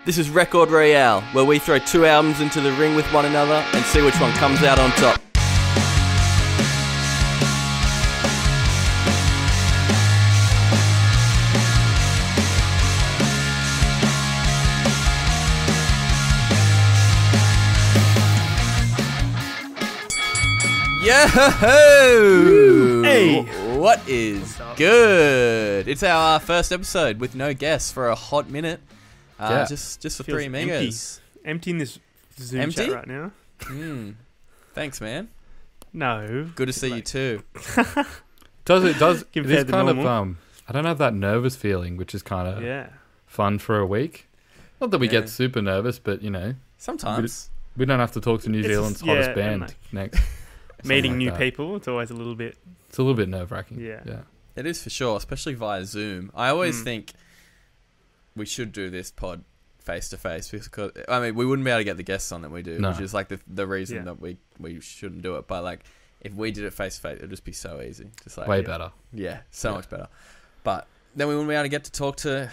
This is Record Royale, where we throw two albums into the ring with one another and see which one comes out on top. Yo! Hey! What is good? It's our first episode with no guests for a hot minute. Just for three amigos. Emptying this Zoom chat right now. Thanks, man. No. Good to see you too. It is kind of I don't have that nervous feeling, which is kind of fun for a week. Not that we get super nervous, but you know, sometimes we don't have to talk to New Zealand's hottest band next. Meeting new people, it's always a little bit. It's a little bit nerve-wracking. Yeah, it is for sure, especially via Zoom. I always think we should do this pod face to face because I mean we wouldn't be able to get the guests on that we do, which is like the reason that we shouldn't do it. But like if we did it face to face, it'd just be so easy, just like way better. Yeah, much better. But then we wouldn't be able to get to talk to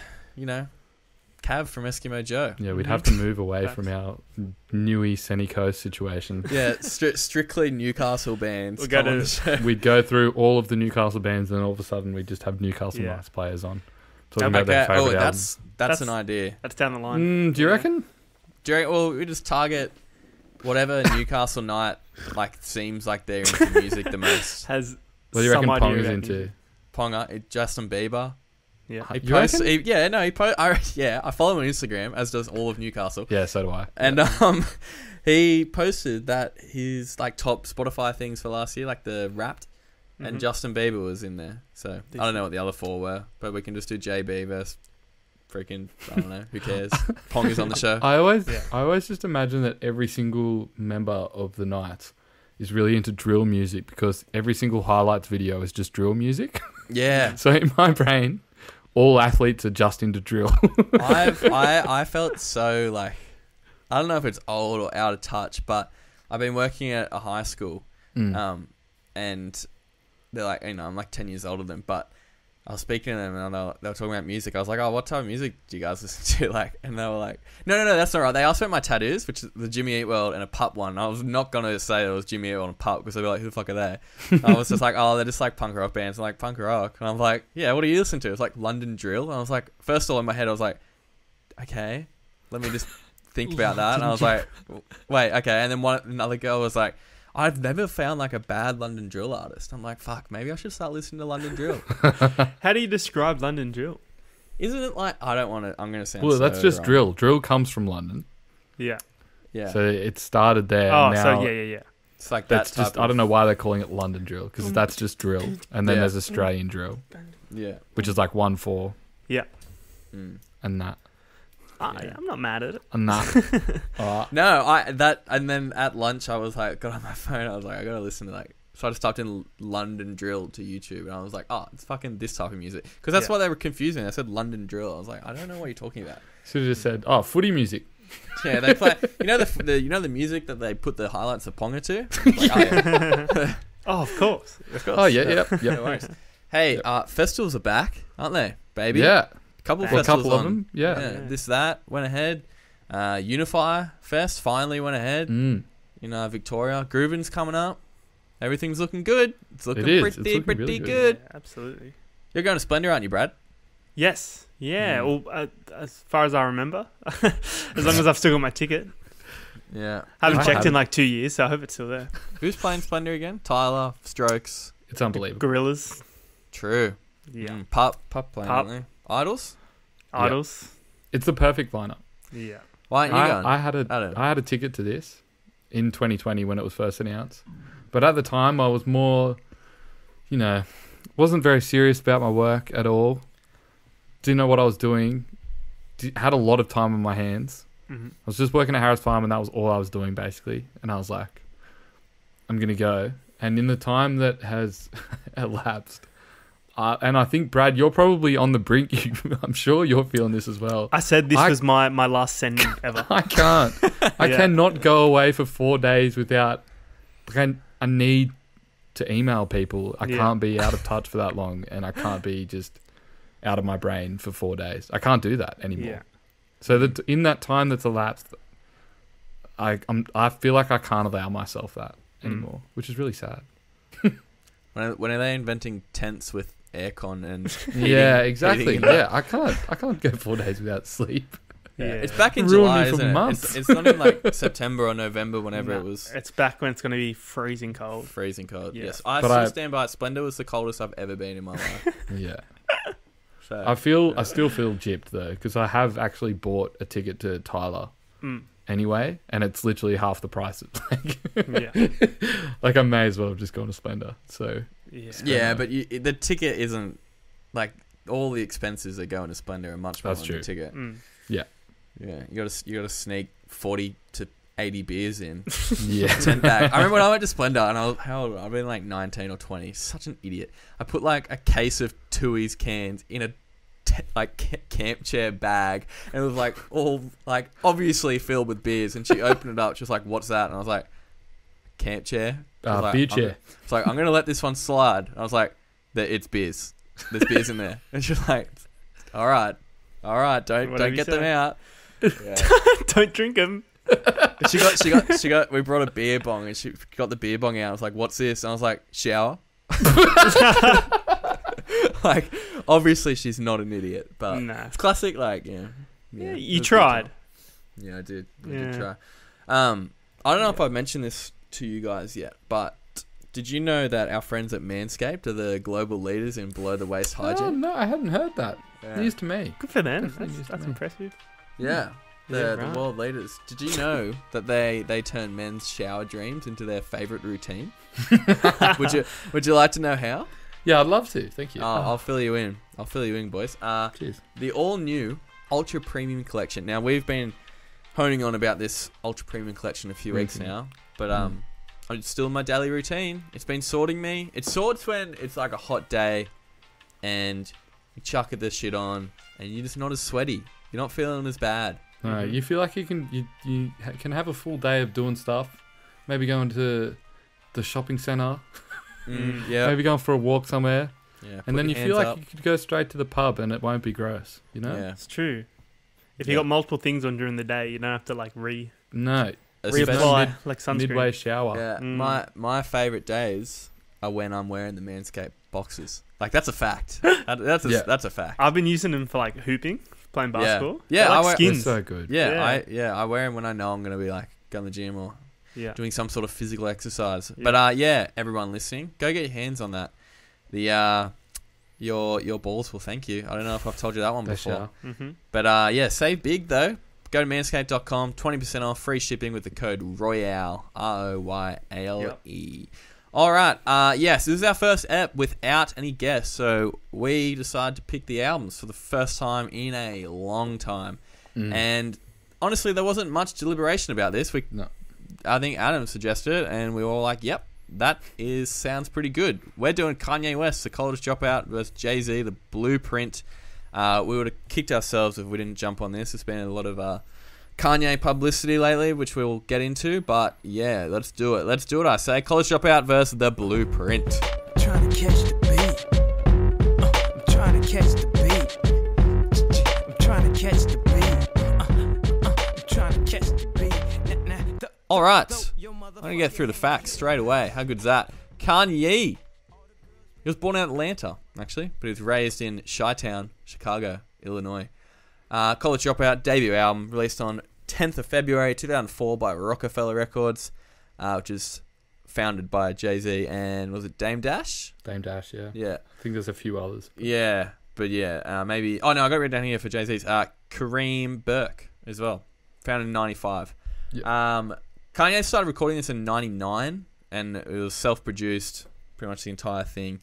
Cav from Eskimo Joe. Yeah, we'd have to move away from our Newey Sunny Coast situation. Yeah, strictly Newcastle bands. We'd go through all of the Newcastle bands, and all of a sudden we'd just have Newcastle Knights players on. Talking about their favourite albums. That's an idea. That's down the line. Do you reckon? Well, we just target whatever Newcastle Knight seems like they're into music the most. What do you reckon Ponga's into? Ponga, Justin Bieber. Yeah, he posts. I follow him on Instagram, as does all of Newcastle. Yeah, so do I. And he posted that his top Spotify things for last year, like the Wrapped, and Justin Bieber was in there. So I don't know what the other four were, but we can just do JB versus freaking I don't know. Who cares? Pong is on the show. I always just imagine that every single member of the Knights is really into drill music because every single highlights video is just drill music. Yeah. So in my brain, all athletes are just into drill. I felt so I don't know if it's old or out of touch, but I've been working at a high school, and they're like, I'm like 10 years older than them, but I was speaking to them and they were talking about music. I was like, oh, what type of music do you guys listen to? And they were like, no, that's not right. They asked about my tattoos, which is the Jimmy Eat World and a pup one. I was not going to say it was Jimmy Eat World and pup because they'd be like, who the fuck are they? I was just like, oh, they're just like punk rock bands. I'm like, punk rock. And I'm like, yeah, what do you listen to? It's like London Drill. And I was like, first of all, in my head, I was like, okay, let me just think about that. And I was like, wait, okay. And then another girl was like, I've never found a bad London Drill artist. I'm like, fuck, maybe I should start listening to London Drill. How do you describe London Drill? Isn't it I don't want to, I'm going to sound that's just wrong. Drill. Drill comes from London. Yeah. So it started there. Oh, now so yeah. It's like that's just, I don't know why they're calling it London Drill because that's just drill. And then there's Australian Drill. Yeah. Which is 1/4. Yeah. And that. I'm not mad at it. And then at lunch I was got on my phone. I was like, I gotta listen to So I just typed in London Drill to YouTube, and I was like, oh, it's fucking this type of music because that's why they were confusing. I said London Drill. I was like, I don't know what you're talking about. Should have just said, footy music. Yeah, they play. The music that they put the highlights of Ponga to. Oh, of course. Oh yeah. No worries. Hey, festivals are back, aren't they, baby? Yeah. A couple of them. Yeah. This went ahead. Unify Fest finally went ahead. Victoria. Groovin's coming up. Everything's looking good. It's looking pretty really good. Yeah, absolutely. You're going to Splendor, aren't you, Brad? Yes. Yeah. Well, as far as I remember, as long as I've still got my ticket. Yeah. Haven't checked in 2 years, so I hope it's still there. Who's playing Splendor again? Tyler, Strokes. It's unbelievable. Gorillas. True. Yeah. Pup playing, aren't they? Idols. It's the perfect lineup. Yeah. Why aren't you going? I had a ticket to this in 2020 when it was first announced. But at the time I was more, wasn't very serious about my work at all. Didn't know what I was doing. Had a lot of time on my hands. I was just working at Harris Farm and that was all I was doing basically. And I was like, I'm going to go. And in the time that has elapsed, and I think, Brad, you're probably on the brink. I'm sure you're feeling this as well. I said this was my last sending ever. I can't. I cannot go away for 4 days without... I need to email people. I can't be out of touch for that long, and I can't be just out of my brain for 4 days. I can't do that anymore. So that in that time that's elapsed, I feel like I can't allow myself that anymore, which is really sad. When are they inventing tents with aircon and Yeah, exactly. heating? Yeah, I can't go 4 days without sleep. Yeah. It's back in Ruined July, me for isn't it? months. It's not in like September or November, whenever it was It's back when it's going to be freezing cold. freezing cold. Yeah. Yes, I But still stand by it. Splendor was the coldest I've ever been in my life. Yeah. So, I still feel gypped though, because I have actually bought a ticket to Tyler anyway, and it's literally half the price. Yeah. Like I may as well have just gone to Splendor. So yeah, but the ticket isn't like all the expenses that go into Splendor are much more That's than true. the ticket. Yeah. Yeah, you gotta sneak 40 to 80 beers in. Yeah. 10 back. I remember when I went to Splendor and I was, how old? I've been like 19 or 20. Such an idiot. I put like a case of Tooheys cans in a camp chair bag, and it was like all like obviously filled with beers. And she opened it up. She was like, "What's that?" And I was like, "Camp chair." Like, Beer chair. It's like, I'm gonna let this one slide. And I was like, "It's beers. There's beers in there." And she's like, "All right, don't get them out." Yeah. Don't drink them. She got. We brought a beer bong, and she got the beer bong out. I was like, "What's this?" And I was like, "Shower." Like, obviously she's not an idiot, but it's classic. Like, yeah, you tried. Yeah, I did. I Yeah. did try. I don't know if I've mentioned this to you guys yet, but did you know that our friends at Manscaped are the global leaders in below the waist hygiene? Oh no, I hadn't heard that. Yeah. News to me. Good for them. Definitely news to That's me. impressive. Yeah. The right. world leaders. Did you know that they turn men's shower dreams into their favourite routine? Would you like to know how? Yeah, I'd love to. Thank you. I'll fill you in. Boys. Cheers. The all new Ultra Premium Collection. Now, we've been honing on about this Ultra Premium Collection a few weeks now, but I'm still in my daily routine. It's been sorting me. It sorts when it's like a hot day and you chuck this shit on and you're just not as sweaty. You're not feeling as bad. No, you feel like you can have a full day of doing stuff. Maybe going to the shopping centre. Yeah. Maybe going for a walk somewhere. Yeah. And then you feel like you could go straight to the pub and it won't be gross, you know? Yeah. It's true. If you got multiple things on during the day, you don't have to like No. reapply like sunscreen. Midway shower. Yeah. My favourite days are when I'm wearing the Manscaped boxes. Like, that's a fact. That's a fact. I've been using them for like hooping, playing basketball. Yeah, They're I like wear- skins. They're so good. Yeah, I wear them when I know I'm going to be like going to the gym or Yeah. doing some sort of physical exercise. Yeah. But everyone listening, go get your hands on that. The your balls will thank you. I don't know if I've told you that one They before. shall. Mm-hmm. But save big though. Go to manscaped.com, 20% off, free shipping with the code ROYALE, ROYALE. All right. Yes, this is our first ep without any guests, so we decided to pick the albums for the first time in a long time. And honestly, there wasn't much deliberation about this. I think Adam suggested it, and we were all like, "Yep, that sounds pretty good." We're doing Kanye West, the College Dropout versus Jay-Z, the Blueprint. We would have kicked ourselves if we didn't jump on this. There's been a lot of Kanye publicity lately, which we'll get into. But yeah, let's do it. I say College Dropout versus the Blueprint. I'm trying to catch the beat. I'm trying to catch the beat. I'm trying to catch the beat. I'm trying to catch the beat. All right, I'm gonna get through the facts straight away. How good's that? Kanye. He was born in Atlanta, actually, but he was raised in Chi-Town, Chicago, Illinois. College Dropout debut album released on 10th of February 2004 by Rockefeller Records, which is founded by Jay-Z and was it Dame Dash? Dame Dash, yeah. Yeah. I think there's a few others. Yeah, but maybe... Oh, no, I got written down here for Jay-Z's. Kareem Burke as well, founded in 95. Yep. Kanye started recording this in 99, and it was self-produced, pretty much the entire thing.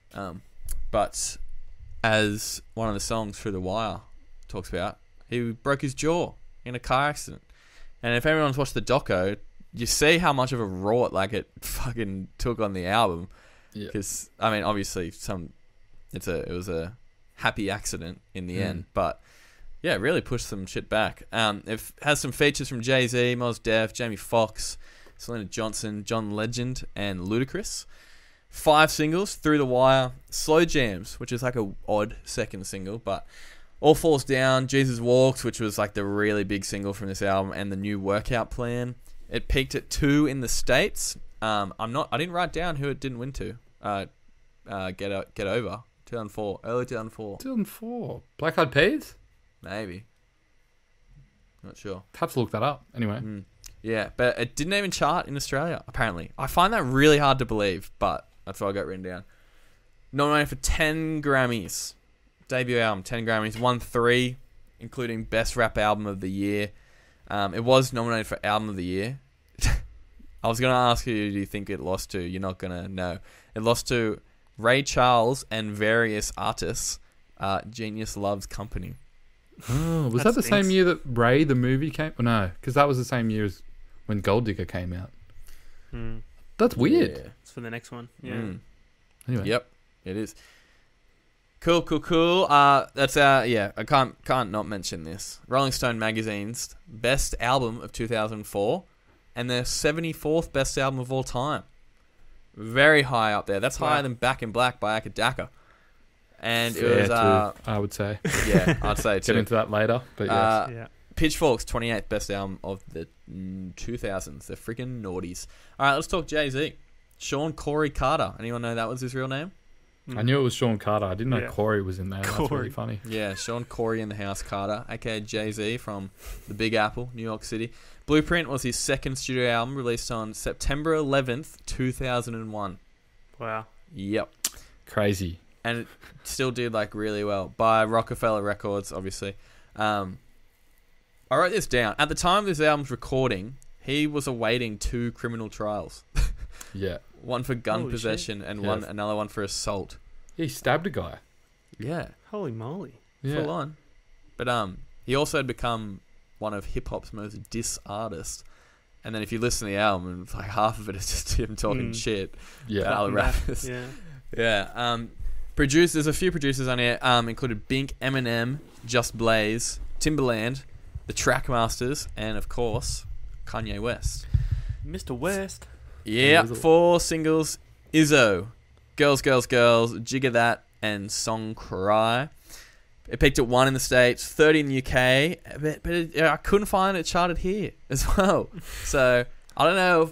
But as one of the songs, Through the Wire, talks about, he broke his jaw in a car accident. And if everyone's watched the doco, you see how much of a rort like it fucking took on the album. Yeah. Because I mean, obviously, it was a happy accident in the end, but yeah, it really pushed some shit back. It has some features from Jay-Z, Mos Def, Jamie Foxx, Selena Johnson, John Legend, and Ludacris. 5 singles, Through the Wire, Slow Jams, which is like a odd second single, but All Falls Down, Jesus Walks, which was like the really big single from this album, and the new workout plan. It peaked at 2 in the States. I didn't write down who it didn't win to. Get Over, 2004, early 2004. 2004. Black Eyed Peas? Maybe. Not sure. Have to look that up. Anyway. Yeah, but it didn't even chart in Australia, apparently. I find that really hard to believe, but that's what I got written down. Nominated for 10 Grammys. Debut album, 10 Grammys. Won 3, including Best Rap Album of the Year. It was nominated for Album of the Year. I was going to ask you, do you think it lost to? You're not going to know. It lost to Ray Charles and various artists. Genius Loves Company. Oh, was that the same year that Ray the movie came? Oh, no, because that was the same year as when Gold Digger came out. That's weird. Yeah. It's for the next one. Yeah. Anyway. Yep, it is. Cool. That's I can't not mention this. Rolling Stone magazine's best album of 2004 and their 74th best album of all time. Very high up there. That's higher than Back in Black by Akadaka. And Fair it was too, I would say. Yeah, I'd say too. Get into that later, but yes. Yeah. Pitchfork's 28th best album of the 2000s. The freaking naughties. All right, let's talk Jay-Z. Sean Corey Carter. Anyone know that was his real name? I knew it was Sean Carter. I didn't know Corey was in there. That's really funny. Yeah, Sean Corey in the House Carter, aka Jay-Z from the Big Apple, New York City. Blueprint was his second studio album, released on September 11th, 2001. Wow. Yep. Crazy. And it still did like really well by Rockefeller Records, obviously. I wrote this down. At the time of this album's recording, he was awaiting 2 criminal trials. Yeah. One for gun Holy possession shit. and another one for assault. He stabbed a guy. Yeah. Holy moly. Yeah. Full on. But he also had become one of hip hop's most diss artists. And then if you listen to the album, and like half of it is just him talking shit about other rappers. Yeah. Yeah. Produced. There's a few producers on here. Included Bink, Eminem, Just Blaze, Timbaland, the Trackmasters, and of course Kanye West. Mr. West. Yeah, 4 singles. Izzo, Girls, Girls, Girls, Jigger That, and Song Cry. It peaked at 1 in the States, 30 in the UK, but I couldn't find it charted here as well. So I don't know if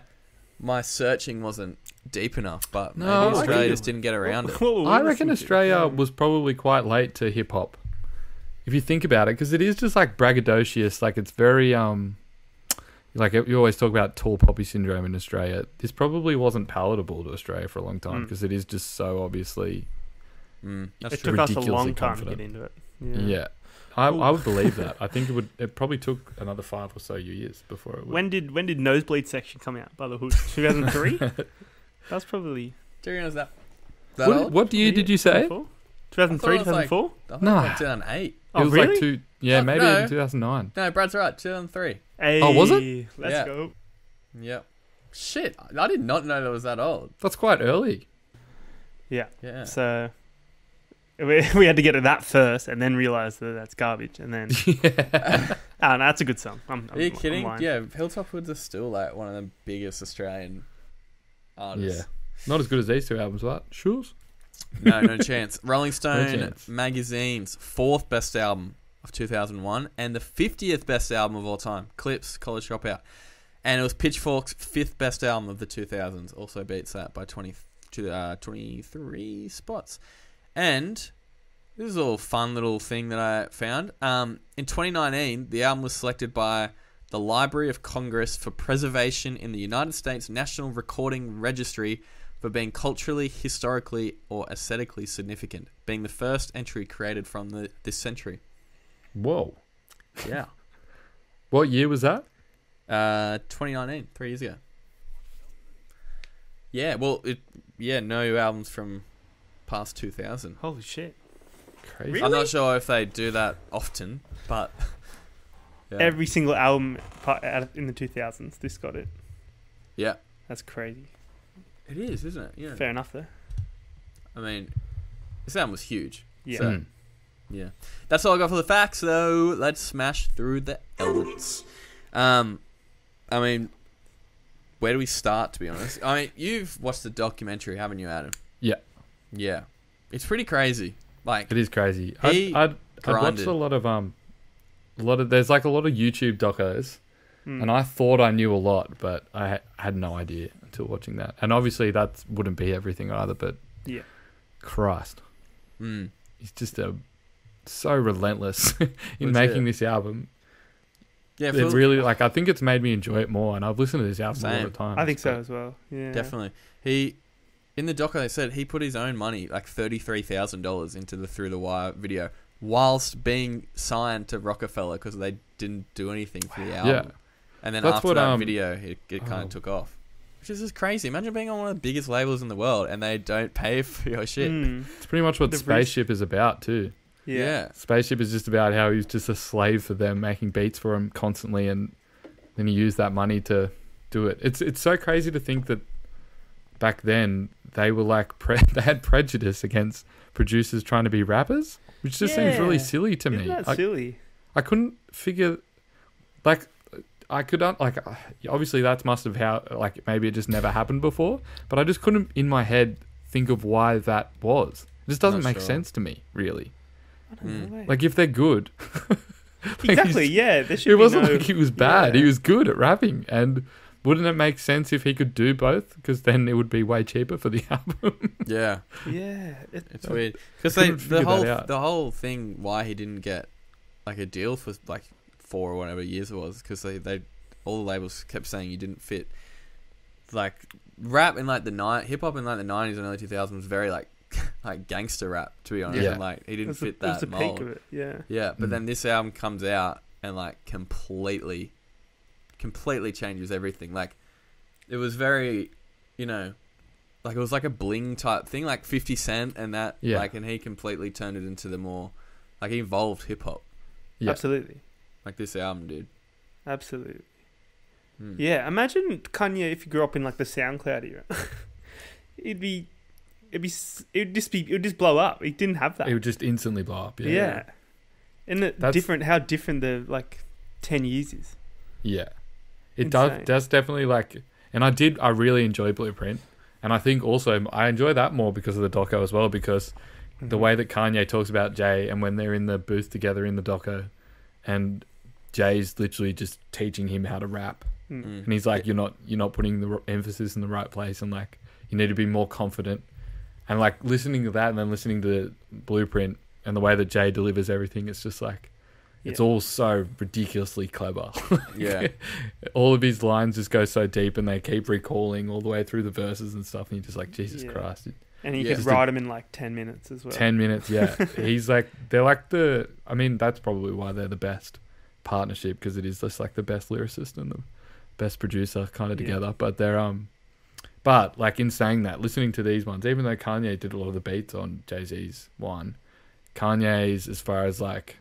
my searching wasn't deep enough, but maybe Australia just didn't get around it. I reckon Australia was probably quite late to hip hop. If you think about it, because it is just like braggadocious, like it's very like you always talk about tall poppy syndrome in Australia. This probably wasn't palatable to Australia for a long time because it is just so obviously. It took us a long time to get into it. Yeah. I would believe that. I think it probably took another 5 or so years before it would. When did Nosebleed Section come out by the Hood? 2003. That's probably. Do you realize that? What year did you say? 2003, 2004? No, like 2008. It was really? like maybe even 2009. No, Brad's right. 2003. Hey, oh, was it? Let's go. Yep. Shit, I did not know that was that old. That's quite early. Yeah. Yeah. So we had to get to that first, and then realize that that's garbage, and then. No, that's a good song. Are you kidding? Yeah, Hilltop Hoods are still like one of the biggest Australian artists. Yeah. Not as good as these 2 albums, what? Shoes? No chance. Rolling Stone chance. magazine's 4th best album of 2001 and the 50th best album of all time, Clips, College Dropout. And it was Pitchfork's 5th best album of the 2000s. Also beats that by 23 spots. And this is a little fun little thing that I found. In 2019, the album was selected by the Library of Congress for preservation in the United States National Recording Registry for being culturally, historically, or aesthetically significant, being the first entry created from this century. Whoa. Yeah. What year was that? 2019, 3 years ago. Yeah, well, no albums from past 2000. Holy shit. Crazy. Really? I'm not sure if they do that often, but... Yeah. Every single album in the 2000s, this got it. Yeah. That's crazy. It is, isn't it? Yeah. Fair enough, though. I mean, this album was huge. Yeah. So, yeah. That's all I got for the facts, though. Let's smash through the elements. I mean, where do we start, to be honest? I mean, you've watched the documentary, haven't you, Adam? Yeah. Yeah. It's pretty crazy. Like, it is crazy. I've watched a lot of there's like a lot of YouTube docos, and I thought I knew a lot, but I had no idea until watching that. And obviously that wouldn't be everything either, but Yeah. Christ, he's just so relentless in Legit. making this album. Yeah, It really, like, I think it's made me enjoy it more, and I've listened to this album a lot Same. of times. I think so as well. Yeah. definitely. He in the doco they said he put his own money, like $33,000, into the Through the Wire video, whilst being signed to Rockefeller because they didn't do anything for the album. Yeah. And then That's after what, that video, it kind of took off. Which is just crazy. Imagine being on one of the biggest labels in the world and they don't pay for your shit. It's pretty much what The Spaceship is about too. Yeah. Spaceship is just about how he's just a slave for them, making beats for him constantly, and then he used that money to do it. It's so crazy to think that back then they were like they had prejudice against producers trying to be rappers, which just seems really silly to me. Isn't that silly? I couldn't figure, like, I could like obviously that must have how like maybe it just never happened before, but I just couldn't in my head think of why that was. It just doesn't make sense to me, really. I don't know. Like if they're good, Exactly. Yeah. There should it be wasn't no, like he was bad. Yeah. He was good at rapping, and wouldn't it make sense if he could do both? Because then it would be way cheaper for the album. Yeah. Yeah. It's weird. Because couldn't figure that out. the whole thing why he didn't get like a deal for like 4 or whatever years it was, because they all the labels kept saying you didn't fit. Like rap in like hip hop in like the 90s and early 2000s was very like gangster rap, to be honest. Yeah. And like he didn't fit It was that the peak mold. of it. Yeah. Yeah, but then this album comes out and like completely changes everything. Like it was very, like it was like a bling type thing, like 50 Cent and that. Yeah. Like, and he completely turned it into the more, like he evolved hip hop, Yeah. Absolutely. like this album did. Absolutely. Hmm. Yeah. Imagine Kanye if he grew up in like the SoundCloud era. It would just blow up. He didn't have that. It would just instantly blow up. Yeah. And That's- how different the like 10 years is. Yeah. It Insane. does definitely like, and I really enjoy Blueprint, and I think also I enjoy that more because of the doco as well, because the way that Kanye talks about Jay and when they're in the booth together in the doco, and Jay's literally just teaching him how to rap, and he's like, you're not putting the emphasis in the right place, and like you need to be more confident, and like listening to that and then listening to Blueprint and the way that Jay delivers everything, it's just like it's all so ridiculously clever. Yeah. All of his lines just go so deep, and they keep recalling all the way through the verses and stuff, and you're just like, Jesus Yeah. Christ. And he Yeah. could write them in like 10 minutes as well. 10 minutes, yeah. He's like, they're like that's probably why they're the best partnership, because it is just like the best lyricist and the best producer kind of together. But but like in saying that, listening to these ones, even though Kanye did a lot of the beats on Jay-Z's one, Kanye's, as far as like,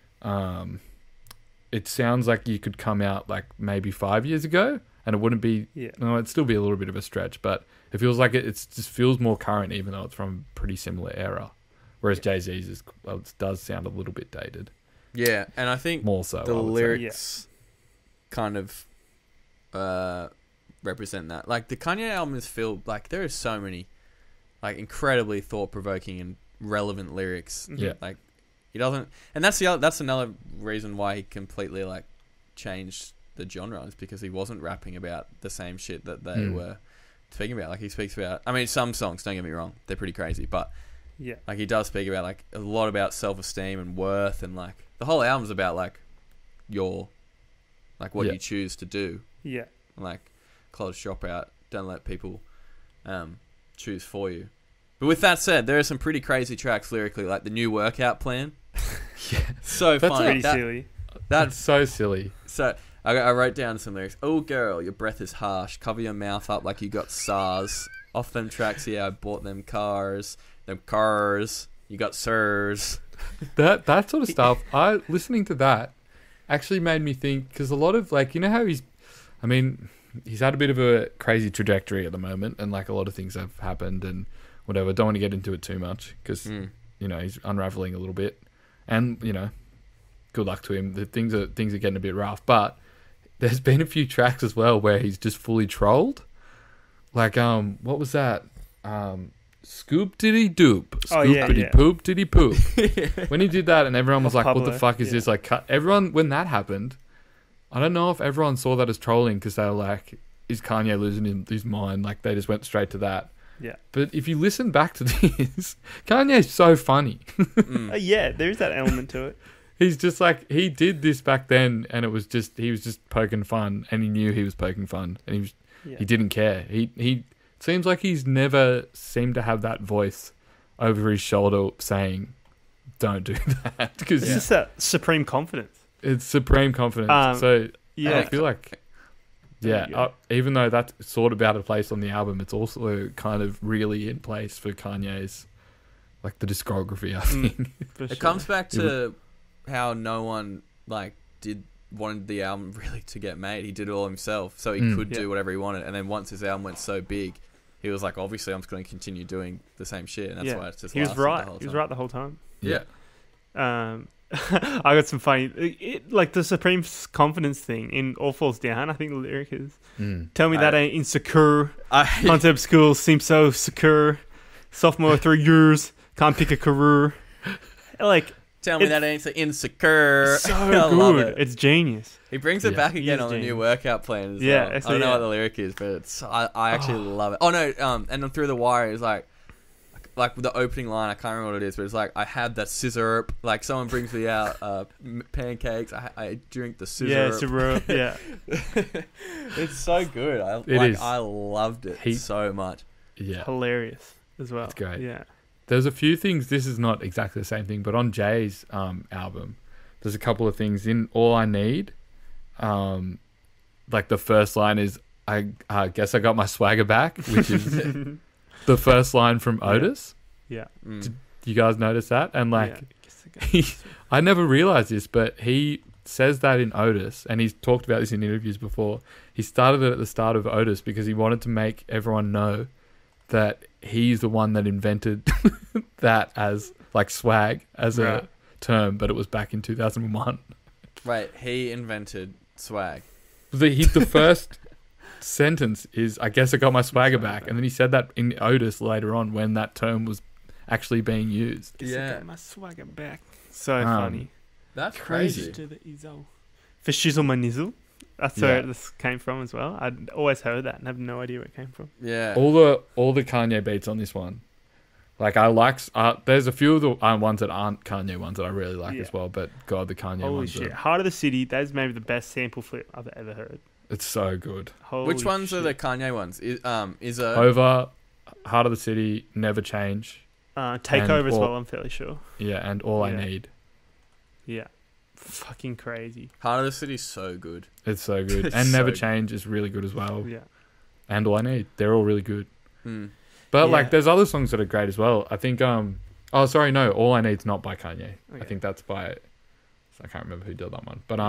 it sounds like you could come out like maybe 5 years ago and it wouldn't be, no, it'd still be a little bit of a stretch, but it feels like it just feels more current, even though it's from a pretty similar era. Whereas Jay-Z's does sound a little bit dated. Yeah, and I think More so, the I would say. lyrics kind of represent that. Like the Kanye album is filled, like there are so many incredibly thought-provoking and relevant lyrics. Yeah. Like he doesn't, and that's another reason why he completely changed the genre, is because he wasn't rapping about the same shit that they were speaking about. Like he speaks about, I mean, some songs, don't get me wrong, they're pretty crazy, but like he does speak about a lot about self-esteem and worth, and the whole album's about your what you choose to do. Yeah. Like College Dropout, don't let people choose for you. But with that said, there are some pretty crazy tracks lyrically, like the new workout plan. So That's funny. Pretty silly. That's so silly. So I wrote down some lyrics. Oh girl, your breath is harsh. Cover your mouth up like you got SARS. Off them tracks, yeah, I bought them cars. Them cars. You got sirs. That sort of stuff, listening to that actually made me think, because a lot of you know how he's had a bit of a crazy trajectory at the moment, and a lot of things have happened and whatever. Don't want to get into it too much because he's unraveling a little bit, and good luck to him. The things are getting a bit rough, but there's been a few tracks as well where he's just fully trolled. What was that? scoop diddy doop, Oh, scoop yeah, diddy yeah. poop diddy poop. When he did that, and everyone was like, "What the Pablo, fuck is yeah. this?" Like, everyone when that happened, I don't know if everyone saw that as trolling because they were like, "Is Kanye losing his mind?" Like they just went straight to that. Yeah. But if you listen back to this, Kanye's so funny. Yeah, there's that element to it. He's just like, he did this back then, and he was just poking fun, and he knew he was poking fun, and he didn't care. He seems like he's never seemed to have that voice over his shoulder saying, "Don't do that," because It's just that supreme confidence. it's supreme confidence. Yeah. I feel like, There you go. even though that's sort of out of place on the album, it's also kind of really in place for Kanye's, like the discography. I think For It sure. comes back to how no one like wanted the album really to get made. He did it all himself, so he could do whatever he wanted. And then once his album went so big, he was like, obviously, I'm just going to continue doing the same shit, and that's why it's just. He was lasted right. The whole He was time. right the whole time. Yeah. I got some funny, like the supreme confidence thing in "All Falls Down." I think the lyric is, "Tell me that ain't insecure. Concept school seems so secure. Sophomore 3 years, can't pick a career." Like, Tell me that ain't so insecure. so I love good. it. It's genius. He brings it back He again is on the new genius. workout plan as Yeah, well. I so don't know yeah. what the lyric is, but I actually love it. Oh no, and then Through the Wire is like the opening line. I can't remember what it is, but it's like, I had that scissor. Like someone brings me out pancakes. I drink the scissor. Yeah, super. Yeah, It's so good. I loved it so much. yeah. hilarious as well. It's great. Yeah, There's a few things. This is not exactly the same thing, but on Jay's album, there's a couple of things in All I Need. Like the first line is, I guess I got my swagger back, which is the first line from Otis. yeah. Did you guys notice that? And like, Yeah. I never realized this, but he says that in Otis, and he's talked about this in interviews before. He started it at the start of Otis because he wanted to make everyone know that he's the one that invented that as like swag as Right. a term, but it was back in 2001. Right, he invented swag. The first sentence is, "I guess I got my swagger back," and then he said that in Otis later on when that term was actually being used. Guess I Yeah. got my swagger back. So funny. That's Crazy. crazy. To the Izzo. For shizzle my nizzle. That's where this came from as well. I'd always heard that and have no idea where it came from. Yeah. All the Kanye beats on this one, like I like. There's a few of the ones that aren't Kanye ones that I really like Yeah. as well. But God, the Kanye Holy ones, shit. Heart of the City, that is maybe the best sample flip I've ever heard. it's so good. Holy Which ones shit. are the Kanye ones? Is a Over, Heart of the City, Never Change, Takeover and as all- well, I'm fairly sure. yeah, and All I Yeah. Need. Yeah. Fucking crazy. Heart of the City's so good. It's so good, It's and so Never good. Change is really good as well. Yeah. And All I Need, they're all really good. Hmm. But Yeah. like, there's other songs that are great as well. I think. Oh, sorry, no. All I Need's not by Kanye. I Okay. think that's by. I can't remember who did that one. But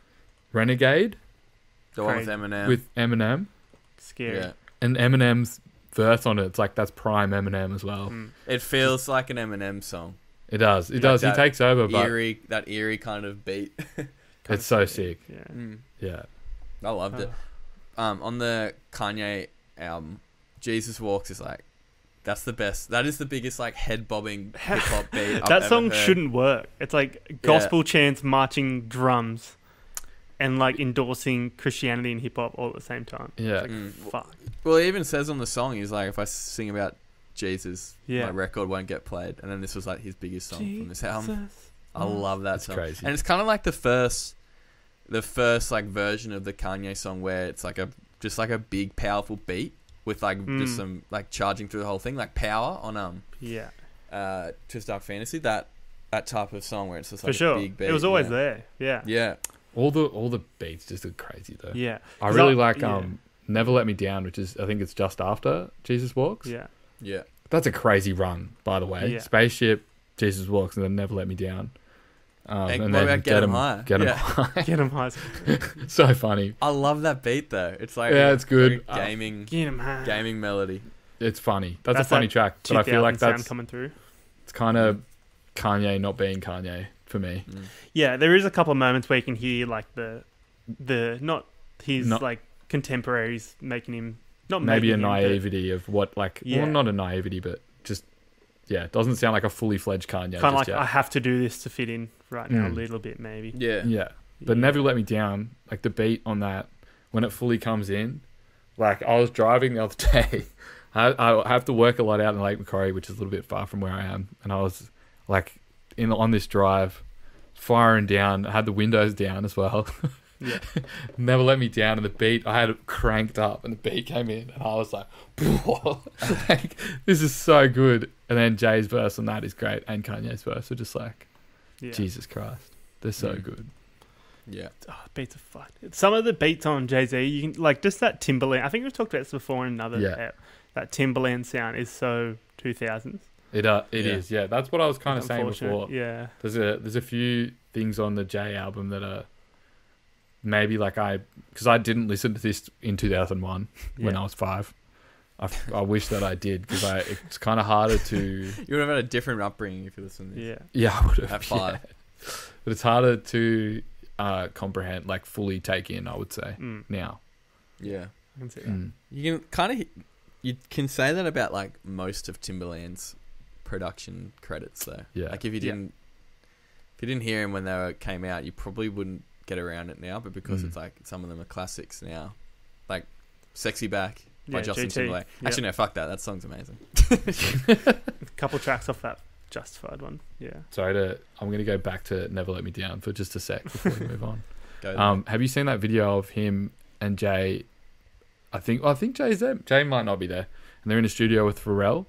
Renegade The one with Crazy. Eminem. with Eminem, Scary. yeah. and Eminem's verse on it. It's like that's prime Eminem as well. Mm. It feels like an Eminem song. It does. It Like does. He that takes over, but That eerie kind of beat. it's so sick. Yeah. Yeah. I loved it. On the Kanye album, Jesus Walks is like, that's the best. That is the biggest like head bobbing hip hop beat. I've That ever song heard. shouldn't work. It's like gospel chants, marching drums, and like endorsing Christianity and hip hop all at the same time. Yeah. It's like, fuck. Well, it even says on the song, he's like, if I sing about Jesus, Yeah. my record won't get played. And then this was like his biggest song from this album. Jesus. I love that That's song. crazy. And it's kind of like the first like version of the Kanye song where it's like just like a big powerful beat with like just some like charging through the whole thing, like Power on Yeah. Twist Dark Fantasy. That type of song where it's just like For sure. a big beat. It was always yeah. there. Yeah. Yeah. All the beats just are crazy though. Yeah. I 'Cause really like yeah. Never Let Me Down, which is I think it's just after Jesus Walks. Yeah. Yeah. That's a crazy run, by the way. Yeah. Spaceship, Jesus Walks, and then Never Let Me Down. And And what then about Get 'Em High? Get 'em Yeah. high. Get him high. So funny. I love that beat though. It's like Yeah, it's good. like a gaming Get him high. gaming melody. It's funny. That's a funny that track, but I feel like 2000 sound that's coming through. it's kind of Kanye not being Kanye for me. Yeah, there is a couple of moments where you can hear like the not his Not- like contemporaries making him not Maybe a making him, but- naivety of what like Yeah. well, not a naivety, but just it doesn't sound like a fully fledged Kanye. Kind of like yet. I have to do this to fit in right now a little bit, maybe. Yeah. But Never Let Me Down, like the beat on that, when it fully comes in, like I was driving the other day. I have to work a lot out in Lake Macquarie, which is a little bit far from where I am, and I was like on this drive, firing down. I had the windows down as well. Yeah. Never Let Me Down, and the beat, I had it cranked up, and the beat came in, and I was like, like, this is so good. And then Jay's verse on that is great, and Kanye's verse are just like, Jesus Christ, they're so good. Yeah. Oh, beats are fun. Some of the beats on Jay-Z, you can like just that Timberland. I think we've talked about this before in another app. That Timberland sound is so 2000s. It is. Yeah. That's what I was kind of saying before. Yeah. There's a few things on the Jay album that are maybe like because I didn't listen to this in 2001 when I was 5. I wish that I did, because it's kind of harder to. You would have had a different upbringing if you listened to this. Yeah, I would have At 5. Yeah. But it's harder to comprehend, like fully take in, I would say now. Yeah, I can see that. You can you can say that about like most of Timberland's production credits though. Yeah, like if you didn't hear him when they came out, you probably wouldn't get around it now. But because it's like some of them are classics now, like "Sexy Back" by Justin GT. Timberlake. Yep. Actually, no, fuck that. That song's amazing. A couple tracks off that Justified one. Yeah. I'm going to go back to Never Let Me Down for just a sec before we move on. Go have you seen that video of him and Jay? I think Jay's there. Jay might not be there. And they're in a studio with Pharrell.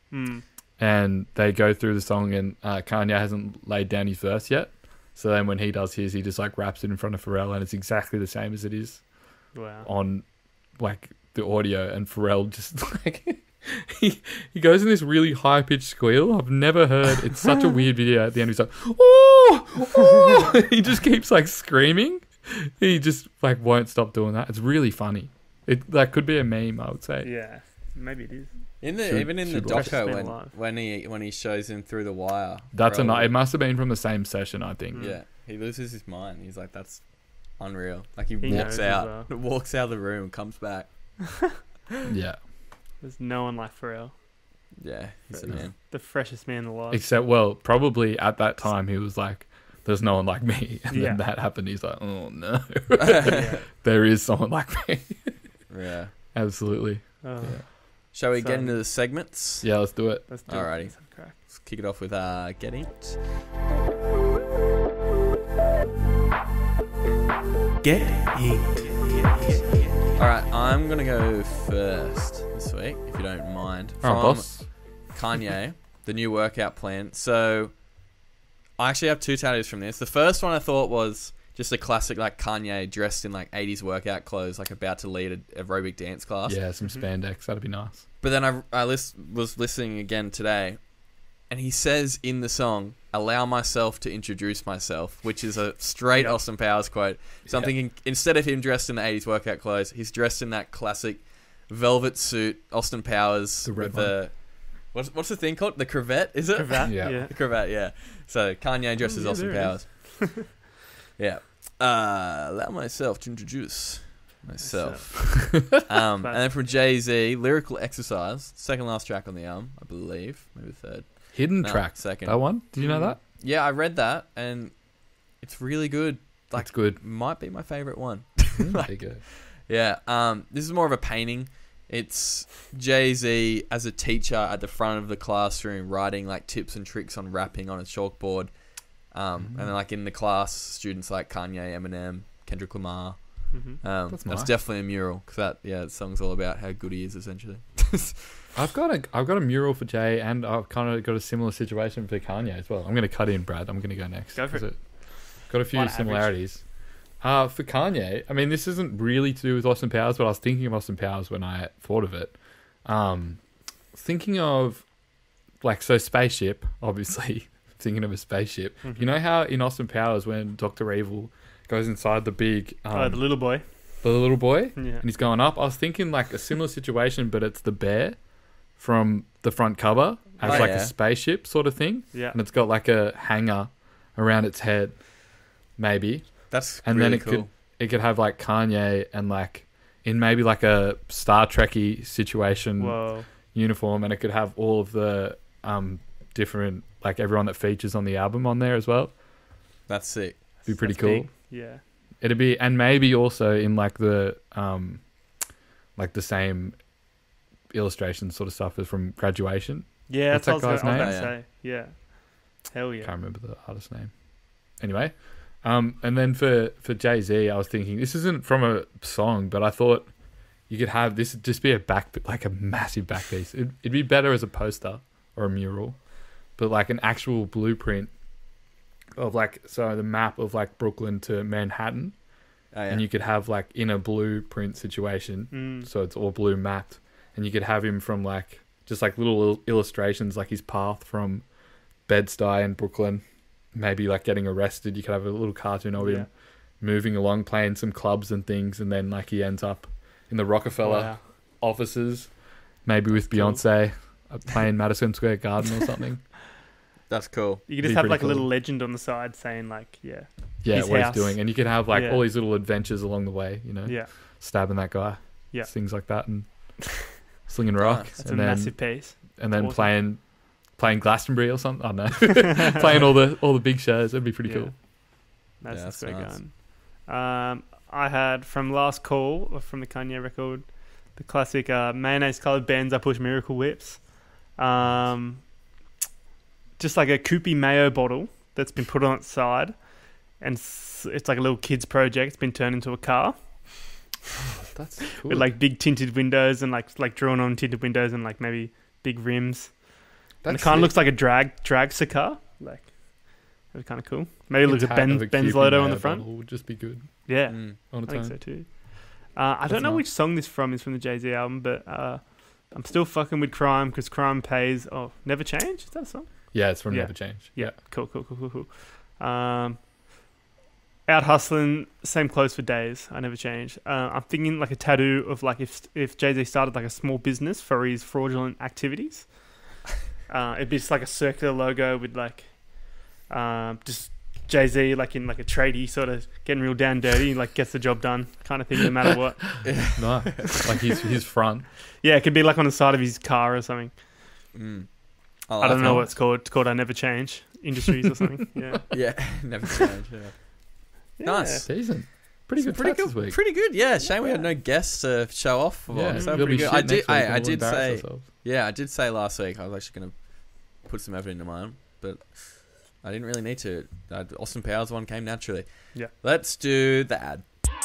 And they go through the song, and Kanye hasn't laid down his verse yet. So then when he does his, he just like raps it in front of Pharrell, and it's exactly the same as it is on like the audio. And Pharrell just like he goes in this really high pitched squeal I've never heard. It's such a weird video. At the end he's like, oh! He just keeps like screaming. He just like won't stop doing that. It's really funny. It like could be a meme, I would say. Yeah, maybe it is. Even in the doco when he shows him through the wire. It must have been from the same session, I think. Yeah, he loses his mind. He's like, that's unreal. Like he walks out of the room and comes back. Yeah. There's no one like Pharrell. Yeah, he's a man. The freshest man alive. Except, well, probably at that time he was like, there's no one like me. And then that happened. He's like, oh no. There is someone like me. Yeah. Absolutely. Oh. Yeah. Shall we get into the segments? Yeah, let's do it. Alrighty. Let's kick it off with Get Inked. Get Inked. Alright, I'm going to go first this week, if you don't mind. From boss. Kanye, the new workout plan. So, I actually have 2 tattoos from this. The first one I thought was just a classic, like Kanye dressed in like 80s workout clothes, like about to lead an aerobic dance class. Yeah, some spandex. That'd be nice. But then I was listening again today, and he says in the song, "Allow myself to introduce myself," which is a straight Austin Powers quote. So I'm thinking, instead of him dressed in the 80s workout clothes, he's dressed in that classic velvet suit, Austin Powers, the red with one. What's the thing called? The cravat, is it? Cravat, yeah. The cravat, yeah. So Kanye dresses Austin Powers. Yeah. Allow myself to introduce myself. And then from Jay-Z, Lyrical Exercise, second last track on the album, I believe, maybe third. Hidden track. Second. That one? Did you know that? Yeah, I read that, and it's really good. Like, it's good. Might be my favorite one. There you go. Yeah. This is more of a painting. It's Jay-Z as a teacher at the front of the classroom writing like tips and tricks on rapping on a chalkboard. And then like in the class, students like Kanye, Eminem, Kendrick Lamar. That's nice. Definitely a mural, because that song's all about how good he is, essentially. I've got a mural for Jay, and I've kind of got a similar situation for Kanye as well. I'm going to cut in, Brad. I'm going to go next. Go for it. Got a few similarities. For Kanye, I mean, this isn't really to do with Austin Powers, but I was thinking of Austin Powers when I thought of it. Thinking of, like, so Spaceship, obviously. Thinking of a spaceship. You know how in Austin Powers when Dr. Evil goes inside the big... the little boy. The little boy? Yeah. And he's going up. I was thinking like a similar situation, but it's the bear from the front cover as a spaceship sort of thing. Yeah. And it's got like a hanger around its head, maybe. That's and really then cool. It could have like Kanye and like in maybe like a Star Trek-y situation. Whoa. uniform, and it could have all of the different, like everyone that features on the album on there as well. That's sick. Be pretty That's cool. big. Yeah. It'd be, and maybe also in like the same illustration sort of stuff as from Graduation. Yeah, What's that's that what I was guy's about to name? say. Yeah. Hell yeah. Can't remember the artist's name. Anyway, and then for Jay-Z, I was thinking this isn't from a song, but I thought you could have this just be a massive back piece. It'd be better as a poster or a mural, but like an actual blueprint of the map of like Brooklyn to Manhattan, and you could have like in a blueprint situation, so it's all blue mapped, and you could have him from like just like little illustrations, like his path from Bed-Stuy in Brooklyn, maybe like getting arrested. You could have a little cartoon of him moving along, playing some clubs and things, and then like he ends up in the Rockefeller offices, maybe with Beyonce playing Madison Square Garden or something. That's cool. You could just have like a little legend on the side saying like, his what house. he's doing, and you could have like all these little adventures along the way, stabbing that guy, things like that, and slinging rock. That's a massive piece. And then playing Glastonbury or something. I don't know, playing all the big shows. That'd be pretty cool. That's Square nice. Garden. I had from Last Call from the Kanye record, the classic mayonnaise coloured Benz I Push Miracle Whips. Just like a Koopy mayo bottle that's been put on its side, and it's like a little kid's project. It's been turned into a car. That's cool. With like big tinted windows and like drawn on tinted windows and like maybe big rims. And it kind of looks like a dragster car. Like, that'd be kind of cool. Maybe look at Ben's logo on the front. Would just be good. Yeah, on I think so too. I don't know which song this is from the Jay-Z album, but I'm still fucking with Crime because Crime pays. Oh, Never Change? Is that a song? Yeah, it's from Never Change. Yeah, cool. Out hustling, same clothes for days. I never change. I'm thinking like a tattoo of like if Jay-Z started like a small business for his fraudulent activities. It'd be just like a circular logo with like just Jay-Z like in like a tradie sort of getting real down dirty, like gets the job done kind of thing no matter what. Nice. Like his front. Yeah, it could be like on the side of his car or something. I don't know what it's called. It's called I Never Change Industries or something. Yeah. Never change. Nice. Decent. Pretty good. Pretty good. Yeah. Shame we had no guests to show off. So pretty good. I did say last week I was actually going to put some effort into mine, but I didn't really need to. Austin Powers one came naturally. Yeah. Let's do the ad.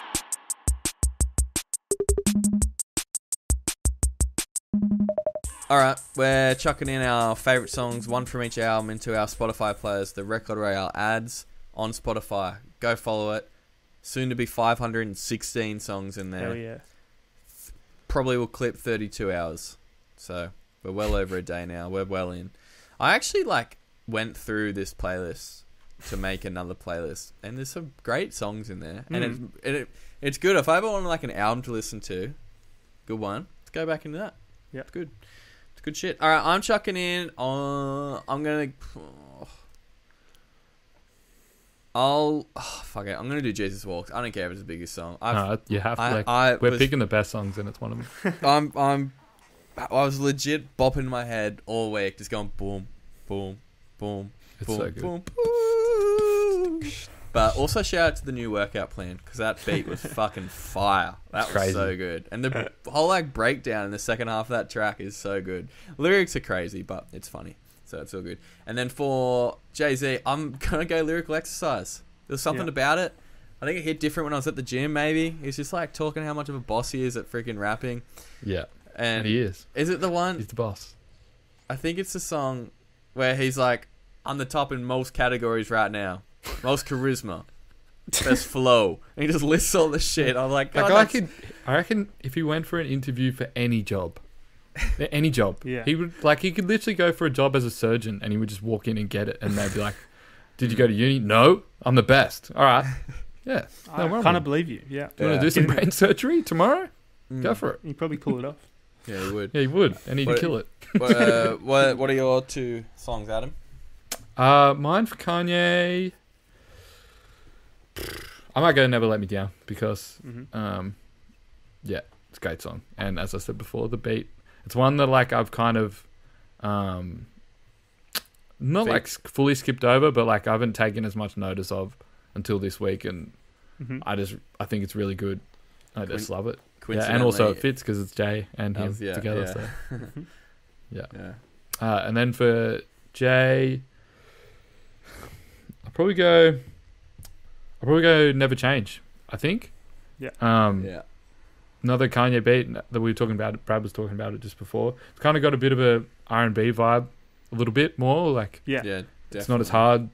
Alright, we're chucking in our favourite songs, one from each album, into our Spotify players, the Record Royale ads on Spotify. Go follow it. Soon to be 516 songs in there. Hell yeah. Probably will clip 32 hours. So, we're well over a day now. We're well in. I actually, went through this playlist to make another playlist, and there's some great songs in there. And it's good. If I ever want, an album to listen to, good one, let's go back into that. Yeah. It's good. Good shit. All right, I'm chucking in. I'm gonna. Fuck it. I'm gonna do Jesus Walks. I don't care if it's the biggest song. You have to. We're picking the best songs, and it's one of them. I was legit bopping my head all week, just going boom, boom, boom, it's boom, so good. boom, boom. But also shout out to the new workout plan because that beat was fucking fire. That was crazy. So good, and the whole breakdown in the second half of that track is so good. Lyrics are crazy, but it's funny, so it's all good. And then for Jay-Z, I'm gonna go lyrical exercise. There's something about it. I think it hit different when I was at the gym. Maybe he's just talking how much of a boss he is at freaking rapping. Yeah, and he is. Is it the one? He's the boss. I think it's the song where he's like, "I'm the top in most categories right now." Most charisma, best flow, and he just lists all the shit. I'm like, I reckon if he went for an interview for any job, he would he could literally go for a job as a surgeon, and he would just walk in and get it, and they'd be like, "Did you go to uni?" "No, I'm the best." "All right, yeah, I kind of believe you. Yeah, do you want to do some brain surgery tomorroe? Go for it." He'd probably pull it off. Yeah, he would. Yeah, he would, and he'd kill it. What are your two songs, Adam? Mine for Kanye. I might go Never Let Me Down because, it's a great song. And as I said before, the beat It's one that like I've kind of not like fully skipped over, but like I haven't taken as much notice of until this week, and I think it's really good. I just love it. Yeah, and also it fits because it's Jay and him together. So yeah. And then for Jay, I'll probably go Never Change, I think. Yeah. Another Kanye beat that we were talking about. Brad was talking about it just before. It's kind of got a bit of a R&B vibe, a little bit more like. Yeah. Definitely. It's not as hard.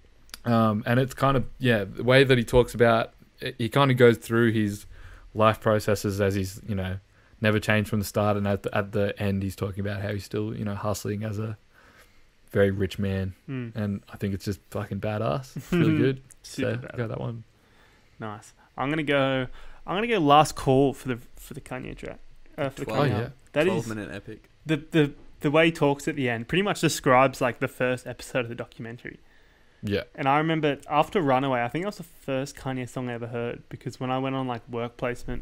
And it's kind of the way that he talks about. He kind of goes through his life processes as he's never changed from the start, and at the end he's talking about how he's still hustling as a very rich man, and I think it's just fucking badass. It's really good. So go that one. Nice. I'm gonna go Last Call for the Kanye track. For the Kanye album. That 12-minute epic. The way he talks at the end pretty much describes like the first episode of the documentary. Yeah. And I remember after Runaway, I think that was the first Kanye song I ever heard, because when I went on like work placement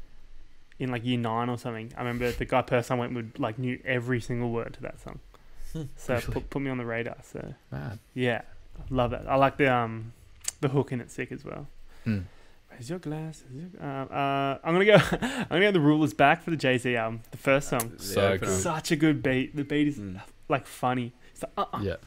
in like year 9 or something, I remember the person I went with like knew every single word to that song. So really? put me on the radar. So yeah, love it. I like the hook in it, sick as well. Raise your glass. I'm gonna go The Rule Is Back for the Jay-Z album. The first song. So good. Such a good beat. The beat is like funny. It's like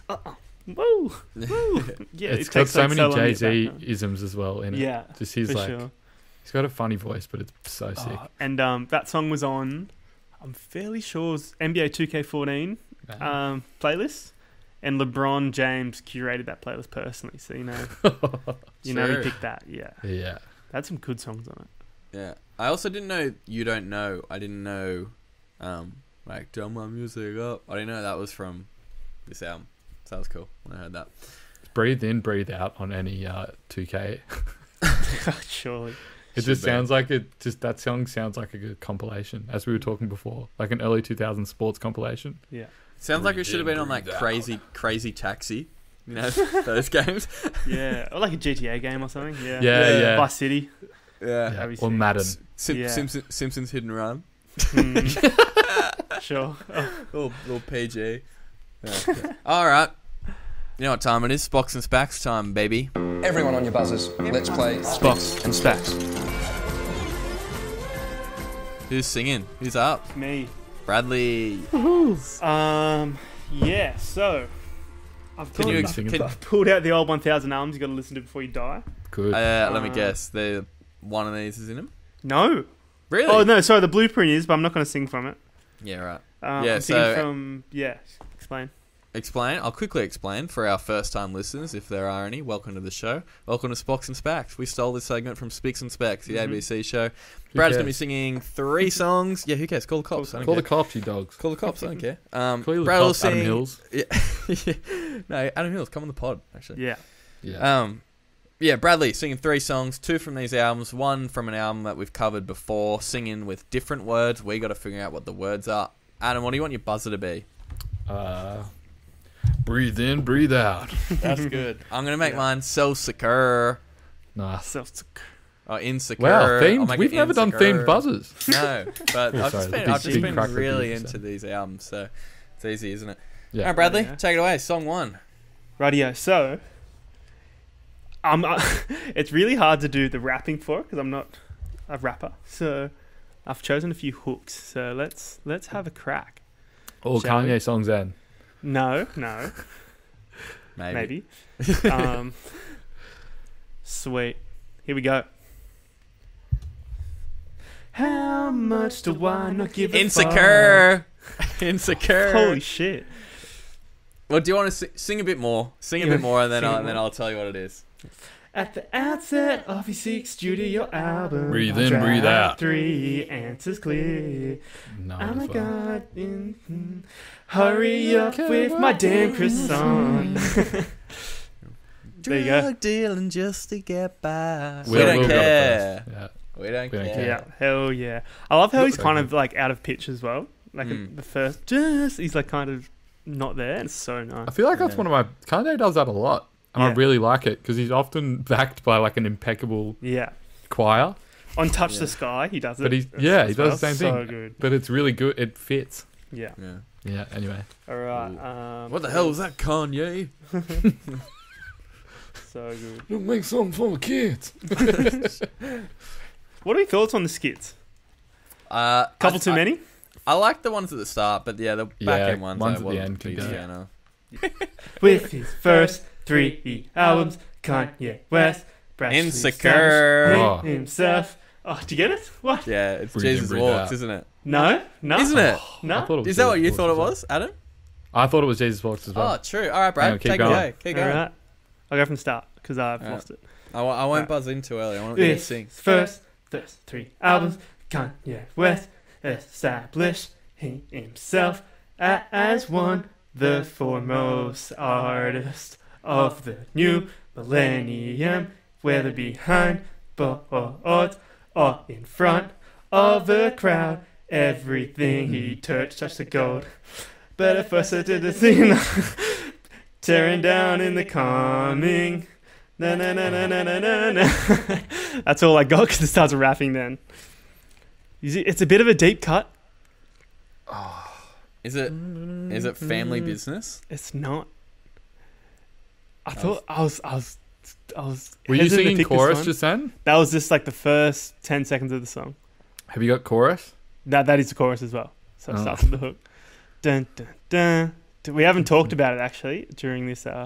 woo, woo. Yeah, it's got so many Jay-Z isms as well in it. Yeah, just he's he's got a funny voice, but it's so sick. And that song was on, I'm fairly sure, it was NBA 2K14 playlist, and LeBron James curated that playlist personally. So he picked that. Yeah. Had some good songs on it. Yeah, I also didn't know You Don't Know. I didn't know, like Turn My Music Up. I didn't know that was from this album. So that was cool when I heard that. Breathe In, Breathe Out on any 2K. Surely. It just sounds like that song sounds like a good compilation, as we were talking before, like an early 2000s sports compilation. Yeah. Sounds like it should have been on like Crazy Taxi. Those games. Yeah. Or like a GTA game or something. Yeah. Yeah. Vice City. Yeah. Or Madden. Simpsons Hidden Run. Sure. Little PG. Yeah. All right. You know what time it is? Spocks and Spacks time, baby. Everyone on your buzzers. Let's play Spocks and Spacks. Who's singing? Who's up? Me. Bradley. Yeah, so I've pulled out the old 1000 albums you got to listen to before you die. Good. Let me guess. One of these is in them? No. Really? Oh, no, sorry, the blueprint is, but I'm not going to sing from it. Yeah, right. I'm singing from... Yeah, explain. I'll quickly explain for our first-time listeners, if there are any. Welcome to the show. Welcome to Spocks and Spacks. We stole this segment from Speaks and Specs, the ABC show. Brad's going to be singing 3 songs. Yeah, who cares? Call the cops. Call the cops, you dogs. Call the cops, I don't care. Brad will sing... Adam Hills. Yeah. No, Adam Hills, come on the pod, actually. Yeah. Bradley singing 3 songs, 2 from these albums, 1 from an album that we've covered before, singing with different words. We got to figure out what the words are. Adam, what do you want your buzzer to be? Breathe in, breathe out. That's good. I'm going to make mine so secure. Nice. Self-secure. Oh, insecure. Wow, themed. We've never done themed buzzers. No, but I've just been really review, into these albums, so it's easy, isn't it? Yeah. All right, Bradley, take it away. Song 1. Rightio. So, it's really hard to do the rapping for it because I'm not a rapper. So, I've chosen a few hooks. So let's have a crack. All Kanye songs then. No. Maybe. Sweet. Here we go. How much do I not give a Insecure. Insecure. Holy shit. Well, do you want to sing a bit more? Sing a bit more, and then I'll tell you what it is. At the outset of his 6th studio album, breathe in, breathe out. 3 answers clear. No, oh my God. Hurry up with my damn croissant. There you go. Drug dealing just to get by. We don't care. Yeah. We don't care. Yeah, hell yeah. I love how he's kind of like out of pitch as well. Like the first, he's like kind of not there. It's so nice. I feel like that's one of my... Kanye does that a lot. And I really like it because he's often backed by like an impeccable choir. On Touch the Sky, he does it. But he does the same thing. So good. But it's really good. It fits. Yeah. Yeah. Anyway. All right. What the hell was that, Kanye? So good. It'll make something for the kids. What are your thoughts on the skits? Couple too many? I like the ones at the start, but the back end ones at the end can go. With his first 3 albums, Kanye West, Insecure himself. Oh, do you get it? What? Yeah, it's Breathe in, Jesus breathe Walks, out. isn't it? No, Isn't it? no. Is that what you thought it was, Adam? I thought it was Jesus Walks as well. Oh, true. All right, Brad, Hang on, keep take it going. away. Keep going. All right. I'll go from the start because I've lost it. I won't buzz in too early. I want to sing. First 3 albums, Kanye West established himself as one, the foremost artist of the new millennium, whether behind boards or in front of the crowd. Everything he touched the gold. But at first I did the thing, tearing down in the coming. Na na na na na na na na. That's all I got because it starts rapping then. It's a bit of a deep cut. Is it family business? It's not. I thought I was. Were you hesitant to singing pick this chorus one. just then? That was just like the first 10 seconds of the song. Have you got chorus? That is the chorus as well. So it starts with the hook. Dun, dun, dun. We haven't talked about it actually during this segment.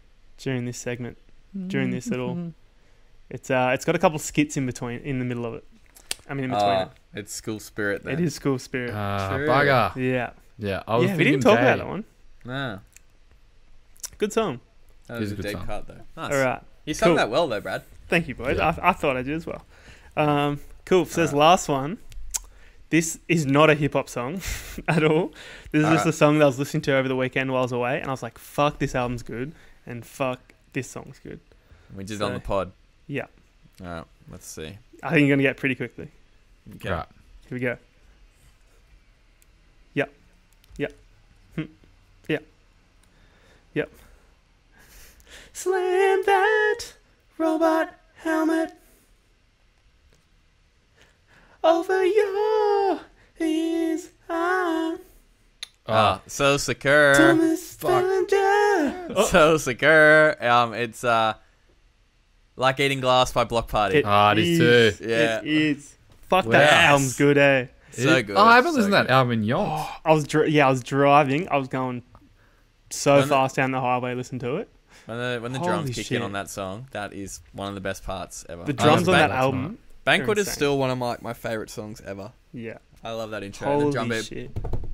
During this little, it's got a couple skits in the middle of it. I mean, in between it. It's School Spirit then. It is School Spirit. Bugger. Yeah. Yeah, I was We didn't talk about that one. Nah. Good song. That was It's a a good deep song. cut though. Nice. All right. You sung Cool. that well though, Brad. Thank you, boys. Yeah. I thought I did as well. Cool. So this last one. This is not a hip hop song at all. This is just a song that I was listening to over the weekend while I was away, and I was like, "Fuck, this album's good," and "Fuck, this song's good." We did it on the pod. Yeah. All right. Let's see. I think you're gonna get pretty quickly. Okay. Right. Here we go. Yep. Yep. Yep. Yep. Slam that robot helmet over your ears. So secure. So secure. It's Like Eating Glass by Block Party. It it is too. Yeah. It is. Fuck Yes. that album's good, eh? So good. Oh, I haven't So listened to that good. album in yonks. I was driving. I was going so When the- fast down the highway. Listen to it. When the Holy drums kick shit. in on that song, that is one of the best parts ever. The drums on that Banquet's album. Banquet They're is insane. still one of my favorite songs ever. Yeah. I love that intro. And the drum Holy beat. shit.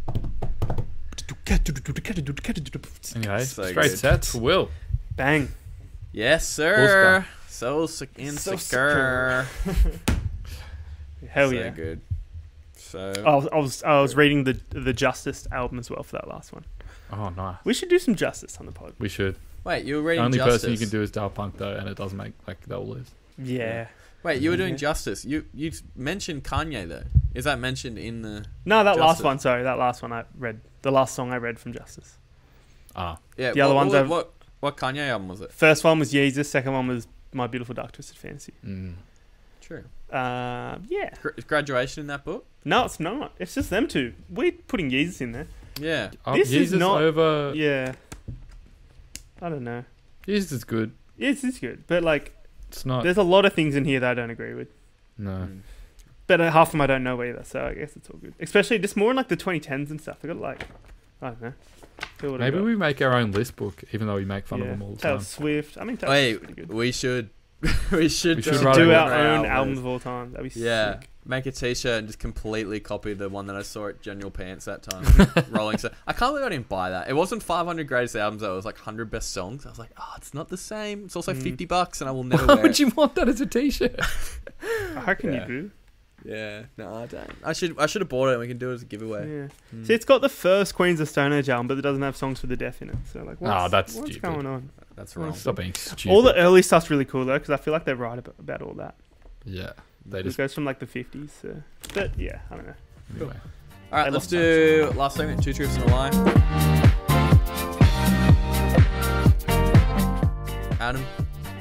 Anyway, So straight good. sets for Will. Bang. Yes, sir. So insecure. Hell So yeah. good. So I was reading the Justice album as well for that last one. Oh, nice. We should do some Justice on the pod. We should. wait, you were The reading only Justice. person you can do is Daft Punk though, and it doesn't make like they all lose. Yeah. Wait, you were doing Yeah. Justice. You mentioned Kanye though. Is that mentioned in the? No, that last Justice. one. Sorry, that last one I read. The last song I read from Justice. Ah, Yeah. The other ones I've- What Kanye album was it? First one was Yeezus. Second one was My Beautiful Dark Twisted Fantasy. True. Yeah. Is graduation in that book? No, it's not. It's just them two. We're putting Yeezus in there. Yeah. This is Jesus not- over. Yeah. I don't know. Jesus is good. Yes, it's good, but like, It's not. there's a lot of things in here that I don't agree with. No. Mm. But half of them I don't know either, so I guess it's all good. Especially just more in like the 2010s and stuff. I got like, I don't know. Feel what I Maybe got. we make our own list book, even though we make fun of them all the Taylor time. Swift. I mean, Taylor Swift's pretty Wait, good. we should. we should We should We write do a our book. own albums of all time. That'd be Yeah. sick. Make a t-shirt and just completely copy the one that I saw at General Pants that time. Rolling Stone. I can't believe I didn't buy that. It wasn't 500 greatest albums though. It was like 100 best songs. I was like, oh, it's not the same. It's also $50 and I will never Why wear would it. you want that as a t-shirt? How can Yeah. you do? Yeah. No, I don't. I should have bought it and we can do it as a giveaway. Yeah. See, it's got the first Queens of Stone Age album, but it doesn't have songs for the deaf in it. So like, that's what's stupid. going on? That's wrong. Stop being stupid. All the early stuff's really cool though, because I feel like they're right about all that. yeah, they It just goes from like the 50s. So. But yeah, I don't know. anyway. All right, I let's love do last segment. 2 truths and a lie. Adam, what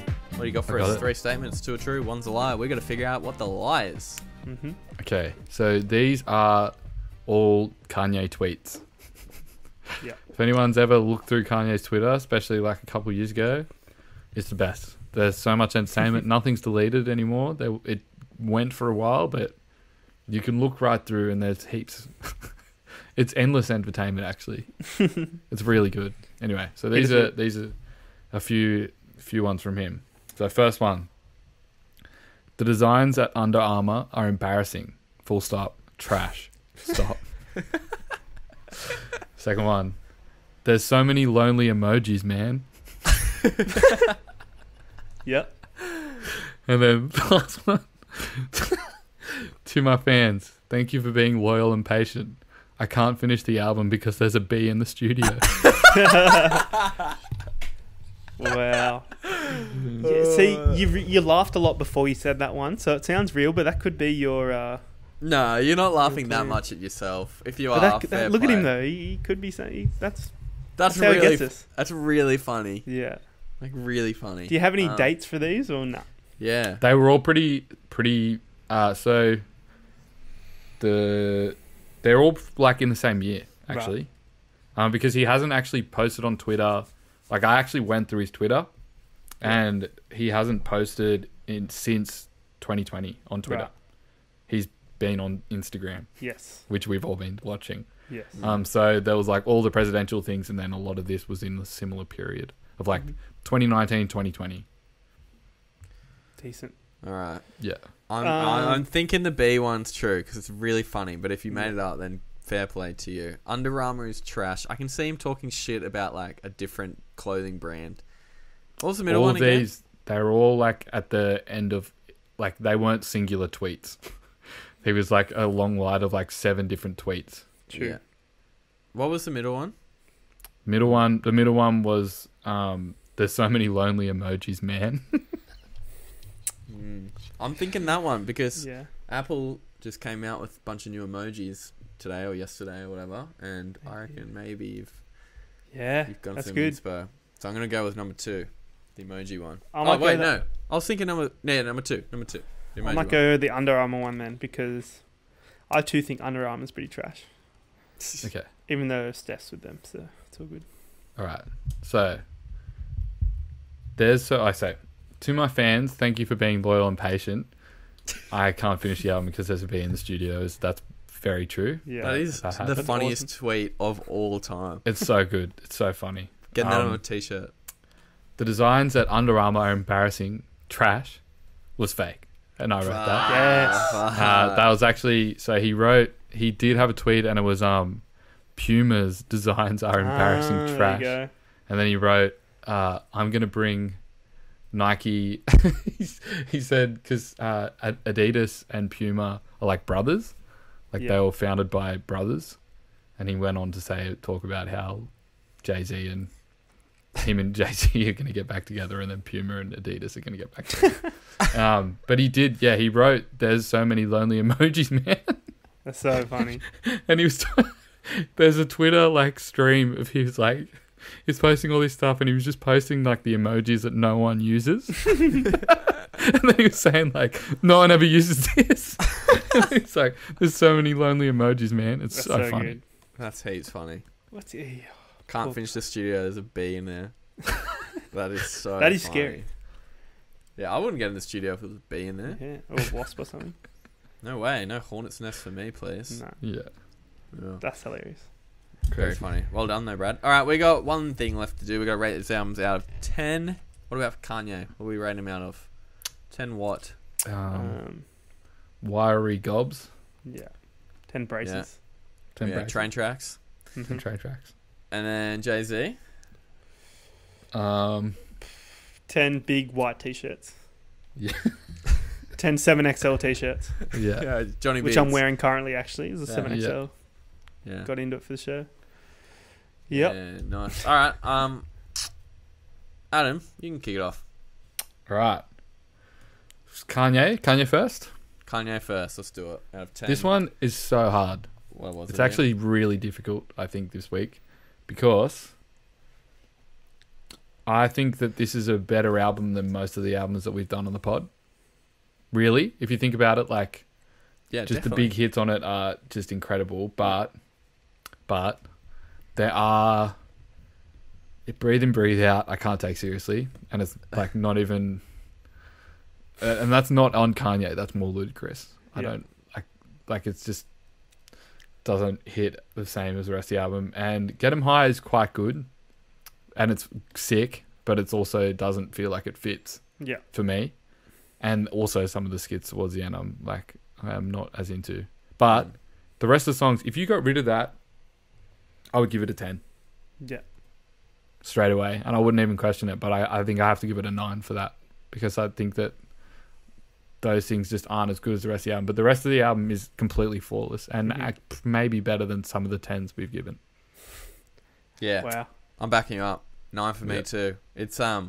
do you got for I got us? it. 3 statements, 2 are true, 1's a lie. We got to figure out what the lie is. Mm-hmm. Okay, so these are all Kanye tweets. Yeah. If anyone's ever looked through Kanye's Twitter, especially like a couple years ago, it's the best. There's so much entertainment. Nothing's deleted anymore. It went for a while, but you can look right through and there's heaps. It's endless entertainment, actually. It's really good. Anyway, so these are a few ones from him. So first one. The designs at Under Armour are embarrassing. Full stop. Trash. Stop. Second one. There's so many lonely emojis, man. Yep. And then the last one. To my fans, thank you for being loyal and patient. I can't finish the album because there's a bee in the studio. Wow. Yeah, see, you laughed a lot before you said that one, so it sounds real, but that could be your... No, you're not laughing that much at yourself. If you are, fair look play. at him, though. He could be saying... That's how he really, gets us. that's really funny. Yeah. Like, really funny. Do you have any dates for these, or no? Yeah. They were all pretty so they're all like in the same year, actually. Right. Because he hasn't actually posted on Twitter. Like, I actually went through his Twitter, and he hasn't posted since 2020 on Twitter. Right. He's been on Instagram. Yes. Which we've all been watching. Yes. So there was like all the presidential things, and then a lot of this was in a similar period of like 2019, 2020. Decent. All right. Yeah. I'm thinking the B one's true because it's really funny, but if you made it up, then fair play to you. Under Armour is trash. I can see him talking shit about like a different clothing brand. What was the middle one again? They were all like at the end of, like, they weren't singular tweets. There was like a long line of like 7 different tweets. True. Yeah. What was the middle one? The middle one was there's so many lonely emojis, man. I'm thinking that one because Apple just came out with a bunch of new emojis today or yesterday or whatever, and I reckon maybe you've got some inspo. So I'm gonna go with number 2, the emoji one. I was thinking number 2. I might go the Under Armour one then, because I too think Under Armour's pretty trash. Okay. Even though Steph's with them, so it's all good. All right. So I say, to my fans, thank you for being loyal and patient. I can't finish the album because there's a bee in the studios. That's very true. Yeah, that is the funniest tweet of all time. It's so good. It's so funny. Getting that on a t-shirt. The designs at Under Armour are embarrassing. Trash was fake. And I wrote that. Yes. That was actually... So he did have a tweet, and it was Puma's designs are embarrassing trash. There you go. And then he wrote, I'm going to bring Nike... he said, because Adidas and Puma are like brothers. Like, they were founded by brothers. And he went on to talk about how Jay-Z and him and Jay-Z are going to get back together, and then Puma and Adidas are going to get back together. But he did, he wrote, there's so many lonely emojis, man. That's so funny. And he was... there's a Twitter, like, stream of he's posting all this stuff, and he was just posting, like, the emojis that no one uses. And then he was saying, like, no one ever uses this. And it's like, there's so many lonely emojis, man. It's so funny. Good. That's heaps funny. What's it? Can't finish the studio. There's a bee in there. That is so. That is funny. scary. Yeah, I wouldn't get in the studio if there was a bee in there. Yeah, or a wasp or something. No way. No hornet's nest for me, please. No. Yeah. That's hilarious. Very funny. Well done, though, Brad. All right, we got one thing left to do. We got to rate these albums out of 10. What about Kanye? What are we rating him out of? 10 what? Wiry gobs. Yeah. 10 braces. 10 braces. Train tracks. 10 train tracks. And then Jay-Z. 10 big white t-shirts. Yeah. 10 7XL t-shirts. Yeah. Johnny which Beats. I'm wearing currently, actually. Is a 7XL. Yeah. Got into it for the show. Yep. Yeah, nice. All right. Adam, you can kick it off. All right. Kanye first. Kanye first. Let's do it. Out of 10. This one is so hard. What was it's actually really difficult, I think, this week, because I think that this is a better album than most of the albums that we've done on the pod. Really, if you think about it, like, just definitely. the big hits on it are just incredible. But there are Breathe In, Breathe Out. I can't take seriously, and it's like not even. And that's not on Kanye. That's more ludicrous. I don't like. It's just doesn't hit the same as the rest of the album. And Get 'Em High is quite good, and it's sick, but it's also doesn't feel like it fits. Yeah. For me, and also some of the skits towards the end, I'm not as into. But the rest of the songs, if you got rid of that, I would give it a 10. Yeah. Straight away, and I wouldn't even question it. But I think I have to give it a 9 for that, because I think that those things just aren't as good as the rest of the album. But the rest of the album is completely flawless and maybe better than some of the 10s we've given. Yeah. Wow. I'm backing you up. 9 for me too. It's I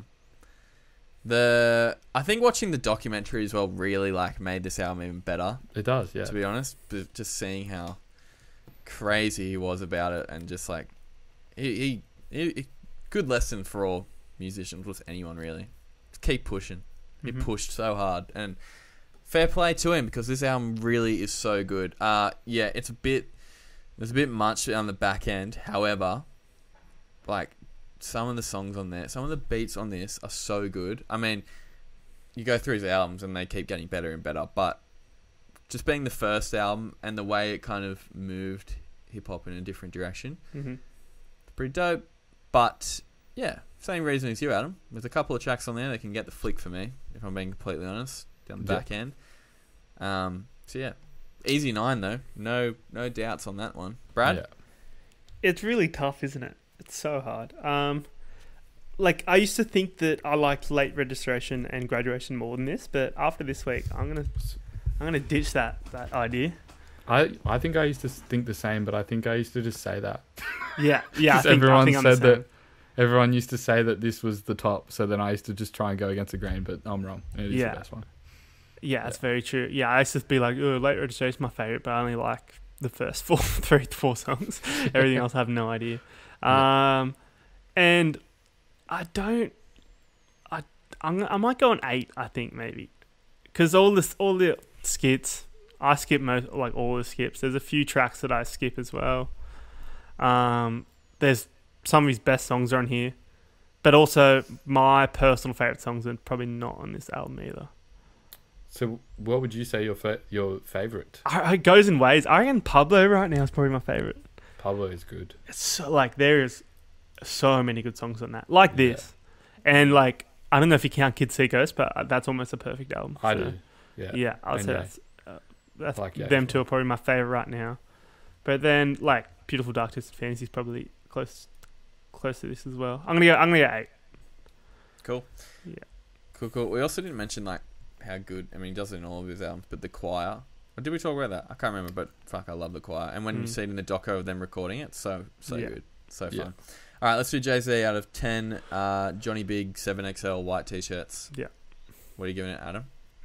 think watching the documentary as well really like made this album even better. It does, yeah. To be honest, but just seeing how crazy he was about it, and just like he good lesson for all musicians, with anyone really. Just keep pushing. He pushed so hard, and fair play to him, because this album really is so good. There's a bit much on the back end. However, like, some of the songs on there, some of the beats on this are so good. I mean, you go through his albums and they keep getting better and better, but just being the first album and the way it kind of moved hip hop in a different direction, pretty dope. But yeah, same reason as you, Adam. There's a couple of tracks on there that can get the flick for me, if I'm being completely honest, down the back end. So yeah, easy 9 though. No doubts on that one. Brad? Yeah. It's really tough, isn't it? It's so hard. Like, I used to think that I liked Late Registration and Graduation more than this, but after this week, I'm gonna ditch that idea. I think I used to think the same, but I think I used to just say that. Yeah. Everyone said that. Everyone used to say that this was the top, so then I used to just try and go against the grain, but I'm wrong. It is the best one. Yeah, that's very true. Yeah, I used to be like, oh, Late Registration is my favourite, but I only like the first 4 songs. Everything else I have no idea. And I might go an 8, I think, maybe. Because all the skits, I skip all the skips. There's a few tracks that I skip as well. There's some of his best songs are on here, but also my personal favourite songs are probably not on this album either. So what would you say your favourite? It goes in waves. I reckon Pablo right now is probably my favourite. Pablo is good. It's so, like, there is so many good songs on that. Like this. And, like, I don't know if you count Kid See Ghost, but that's almost a perfect album. I do. Yeah. Yeah, I'd say that's like them two are probably my favourite right now. But then, like, Beautiful Dark Twisted Fantasy is probably close to this as well. I'm gonna go 8. Cool. Yeah. Cool. We also didn't mention, like, how good, I mean, he does it in all of his albums, but the choir. Or did we talk about that? I can't remember, but fuck, I love the choir. And when you see it in the doco of them recording it, so good. So fun. All right, let's do Jay-Z out of 10. Johnny Big 7XL white t-shirts. Yeah. What are you giving it, Adam?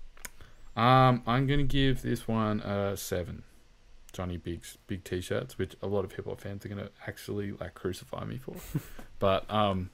I'm going to give this one a 7. Johnny Big's big t-shirts, which a lot of hip-hop fans are going to actually, like, crucify me for. But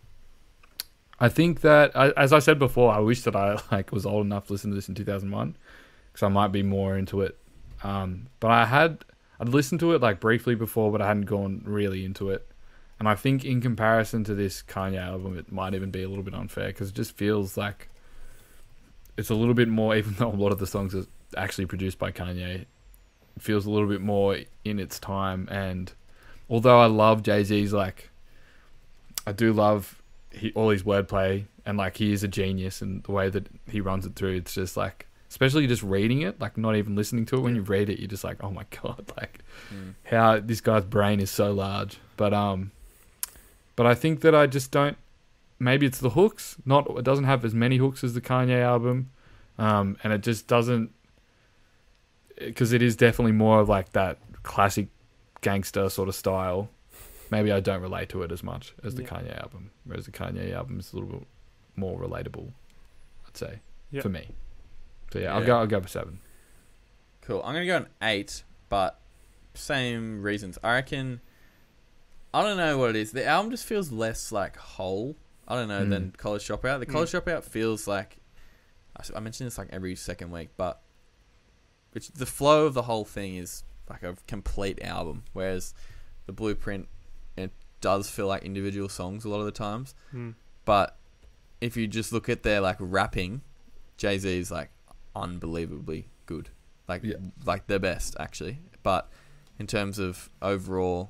I think that, as I said before, I wish that I, like, was old enough to listen to this in 2001, because I might be more into it. But I'd listened to it, like, briefly before, but I hadn't gone really into it. And I think in comparison to this Kanye album, it might even be a little bit unfair, because it just feels like it's a little bit more, even though a lot of the songs are actually produced by Kanye, it feels a little bit more in its time. And although I love Jay-Z's, like, I do love all his wordplay, and, like, he is a genius, and the way that he runs it through, it's just, like, especially just reading it, like, not even listening to it. When you read it, you're just like, oh my God, like, how this guy's brain is so large. But I think that I just don't, maybe it's the hooks. It doesn't have as many hooks as the Kanye album. And it just doesn't, because it is definitely more of, like, that classic gangster sort of style. Maybe I don't relate to it as much as the Kanye album, whereas the Kanye album is a little bit more relatable, I'd say, for me. So yeah, I'll go for 7. Cool. I'm gonna go an 8, but same reasons. I reckon. I don't know what it is. The album just feels less, like, whole. I don't know, than College Dropout. The College Dropout feels like, I mention this like every second week, but the flow of the whole thing is like a complete album, whereas the Blueprint, it does feel like individual songs a lot of the times. But if you just look at their like rapping, Jay-Z is like unbelievably good, like the best actually. But in terms of overall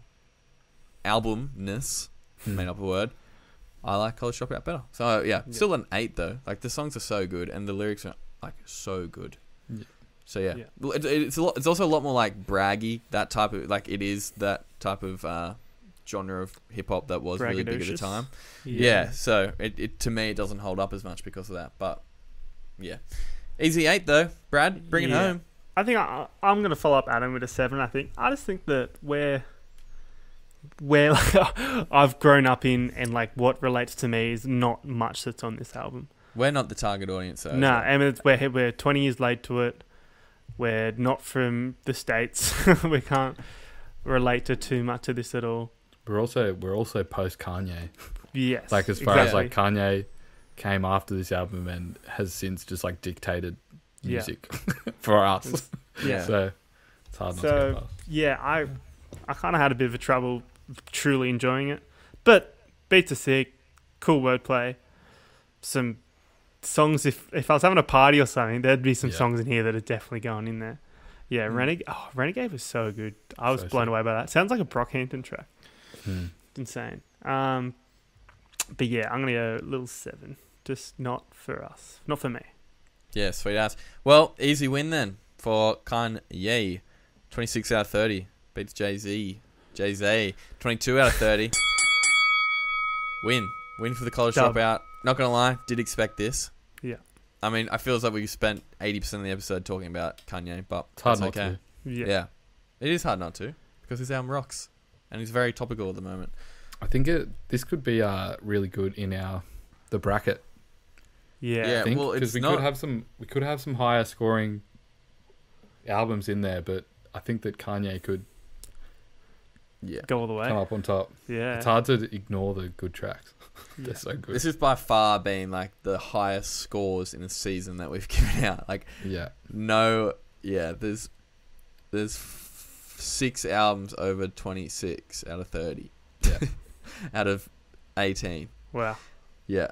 albumness, made up a word, I like College Dropout better. So still an 8 though. Like the songs are so good and the lyrics are like so good. So it's also a lot more like braggy, that type of, like it is that type of genre of hip hop that was really big at the time. So it to me it doesn't hold up as much because of that. But easy 8 though. Brad, bring it home. I think I'm gonna follow up Adam with a 7. I just think that where like, I've grown up in and like what relates to me is not much that's on this album. We're not the target audience, though. No, I mean we're 20 years late to it. We're not from the States. We can't relate to too much of this at all. We're also post Kanye. Yes, like as far as like Kanye came after this album and has since just like dictated music for us. So it's hard not to go past. Yeah, I kind of had a bit of a trouble truly enjoying it, but beats are sick, cool wordplay, some songs. If I was having a party or something, there'd be some songs in here that are definitely going in there. Renegade was so good. I was blown away by that. Sounds like a Brockhampton track. It's insane. But yeah, I'm gonna go a little 7. Just not for us, not for me. Yeah, sweet ass. Well, easy win then for Kanye. 26 out of 30 beats Jay-Z. 22 out of 30. Win for the College Dropout. Not gonna lie, did expect this. Yeah. I mean, I feels like we spent 80% of the episode talking about Kanye, but it's hard not to. Yeah. It is hard not to, because his album rocks. And he's very topical at the moment. I think this could be really good in the bracket. Yeah. I think, well, because we could have some higher scoring albums in there, but I think that Kanye could go all the way, come up on top. Yeah. It's hard to ignore the good tracks. They're so good. This has by far been like the highest scores in a season that we've given out. Like, there's 6 albums over 26 out of 30. Yeah. Out of 18. Wow. Yeah.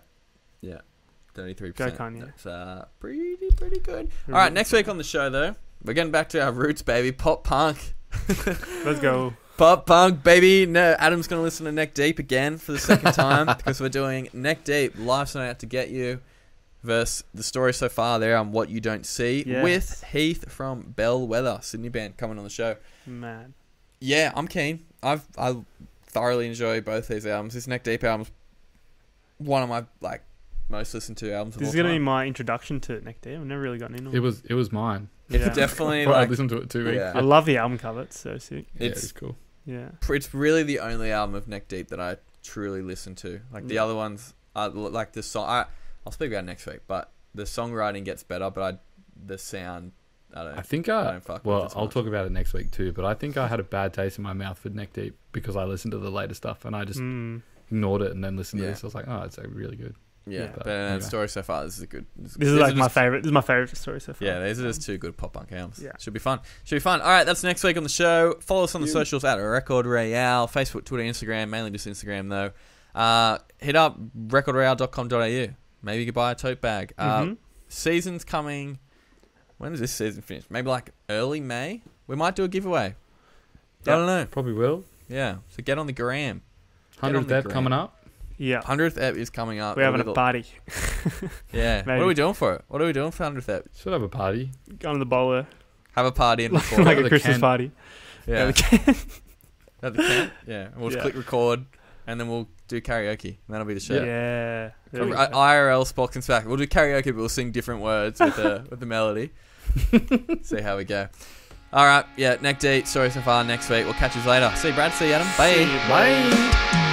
33%. Go Kanye. That's pretty good. All right, next week on the show, though, we're getting back to our roots, baby. Pop punk. Let's go. Pop punk, baby. No, Adam's going to listen to Neck Deep again for the second time because we're doing Neck Deep, Life's Not Out to Get You versus The Story So Far there on What You Don't See with Heath from Bellwether, Sydney band, coming on the show. Man. Yeah, I'm keen. I thoroughly enjoy both these albums. This Neck Deep album's one of my like most listened to albums of all time. This is going to be my introduction to Neck Deep. I've never really gotten into it. It was mine. It's definitely I like... listened to it 2 weeks. Yeah. I love the album cover. It's so sick. It's cool. Yeah. It's really the only album of Neck Deep that I truly listen to. Like the other ones, like the song... I'll speak about it next week, but the songwriting gets better, but the sound... I don't fuck with it as I'll much. talk about it next week too, but I think I had a bad taste in my mouth for Neck Deep because I listened to the later stuff and I just ignored it and then listened to this. I was like, oh, it's really good. Yeah, but anyway. Story So Far, this is good. This is like my favorite. This is my favorite story so far. Yeah, these are just 2 good pop punk albums. Yeah. Should be fun. All right, that's next week on the show. Follow us on the socials at Record Royale, Facebook, Twitter, Instagram, mainly just Instagram though. Hit up recordroyale.com.au. Maybe you could buy a tote bag. Season's coming. When does this season finish? Maybe like early May? We might do a giveaway. I don't know. Probably will. Yeah, so get on the gram. 100th ep coming up. Yeah. 100th ep is coming up. We're having a party. Yeah. What are we doing for it? What are we doing for 100th ep? Should have a party. Go to the bowler. Have a party and record. Like a Christmas party. Yeah. At the can. At the can? Yeah. And we'll just click record and then we'll do karaoke. And that'll be the show. Yeah. IRL Spock and Spack. We'll do karaoke, but we'll sing different words with the melody. See how we go. All right. Yeah. Neck Deep. Story So Far next week. We'll catch you later. See you, Brad. See you, Adam. Bye. Bye.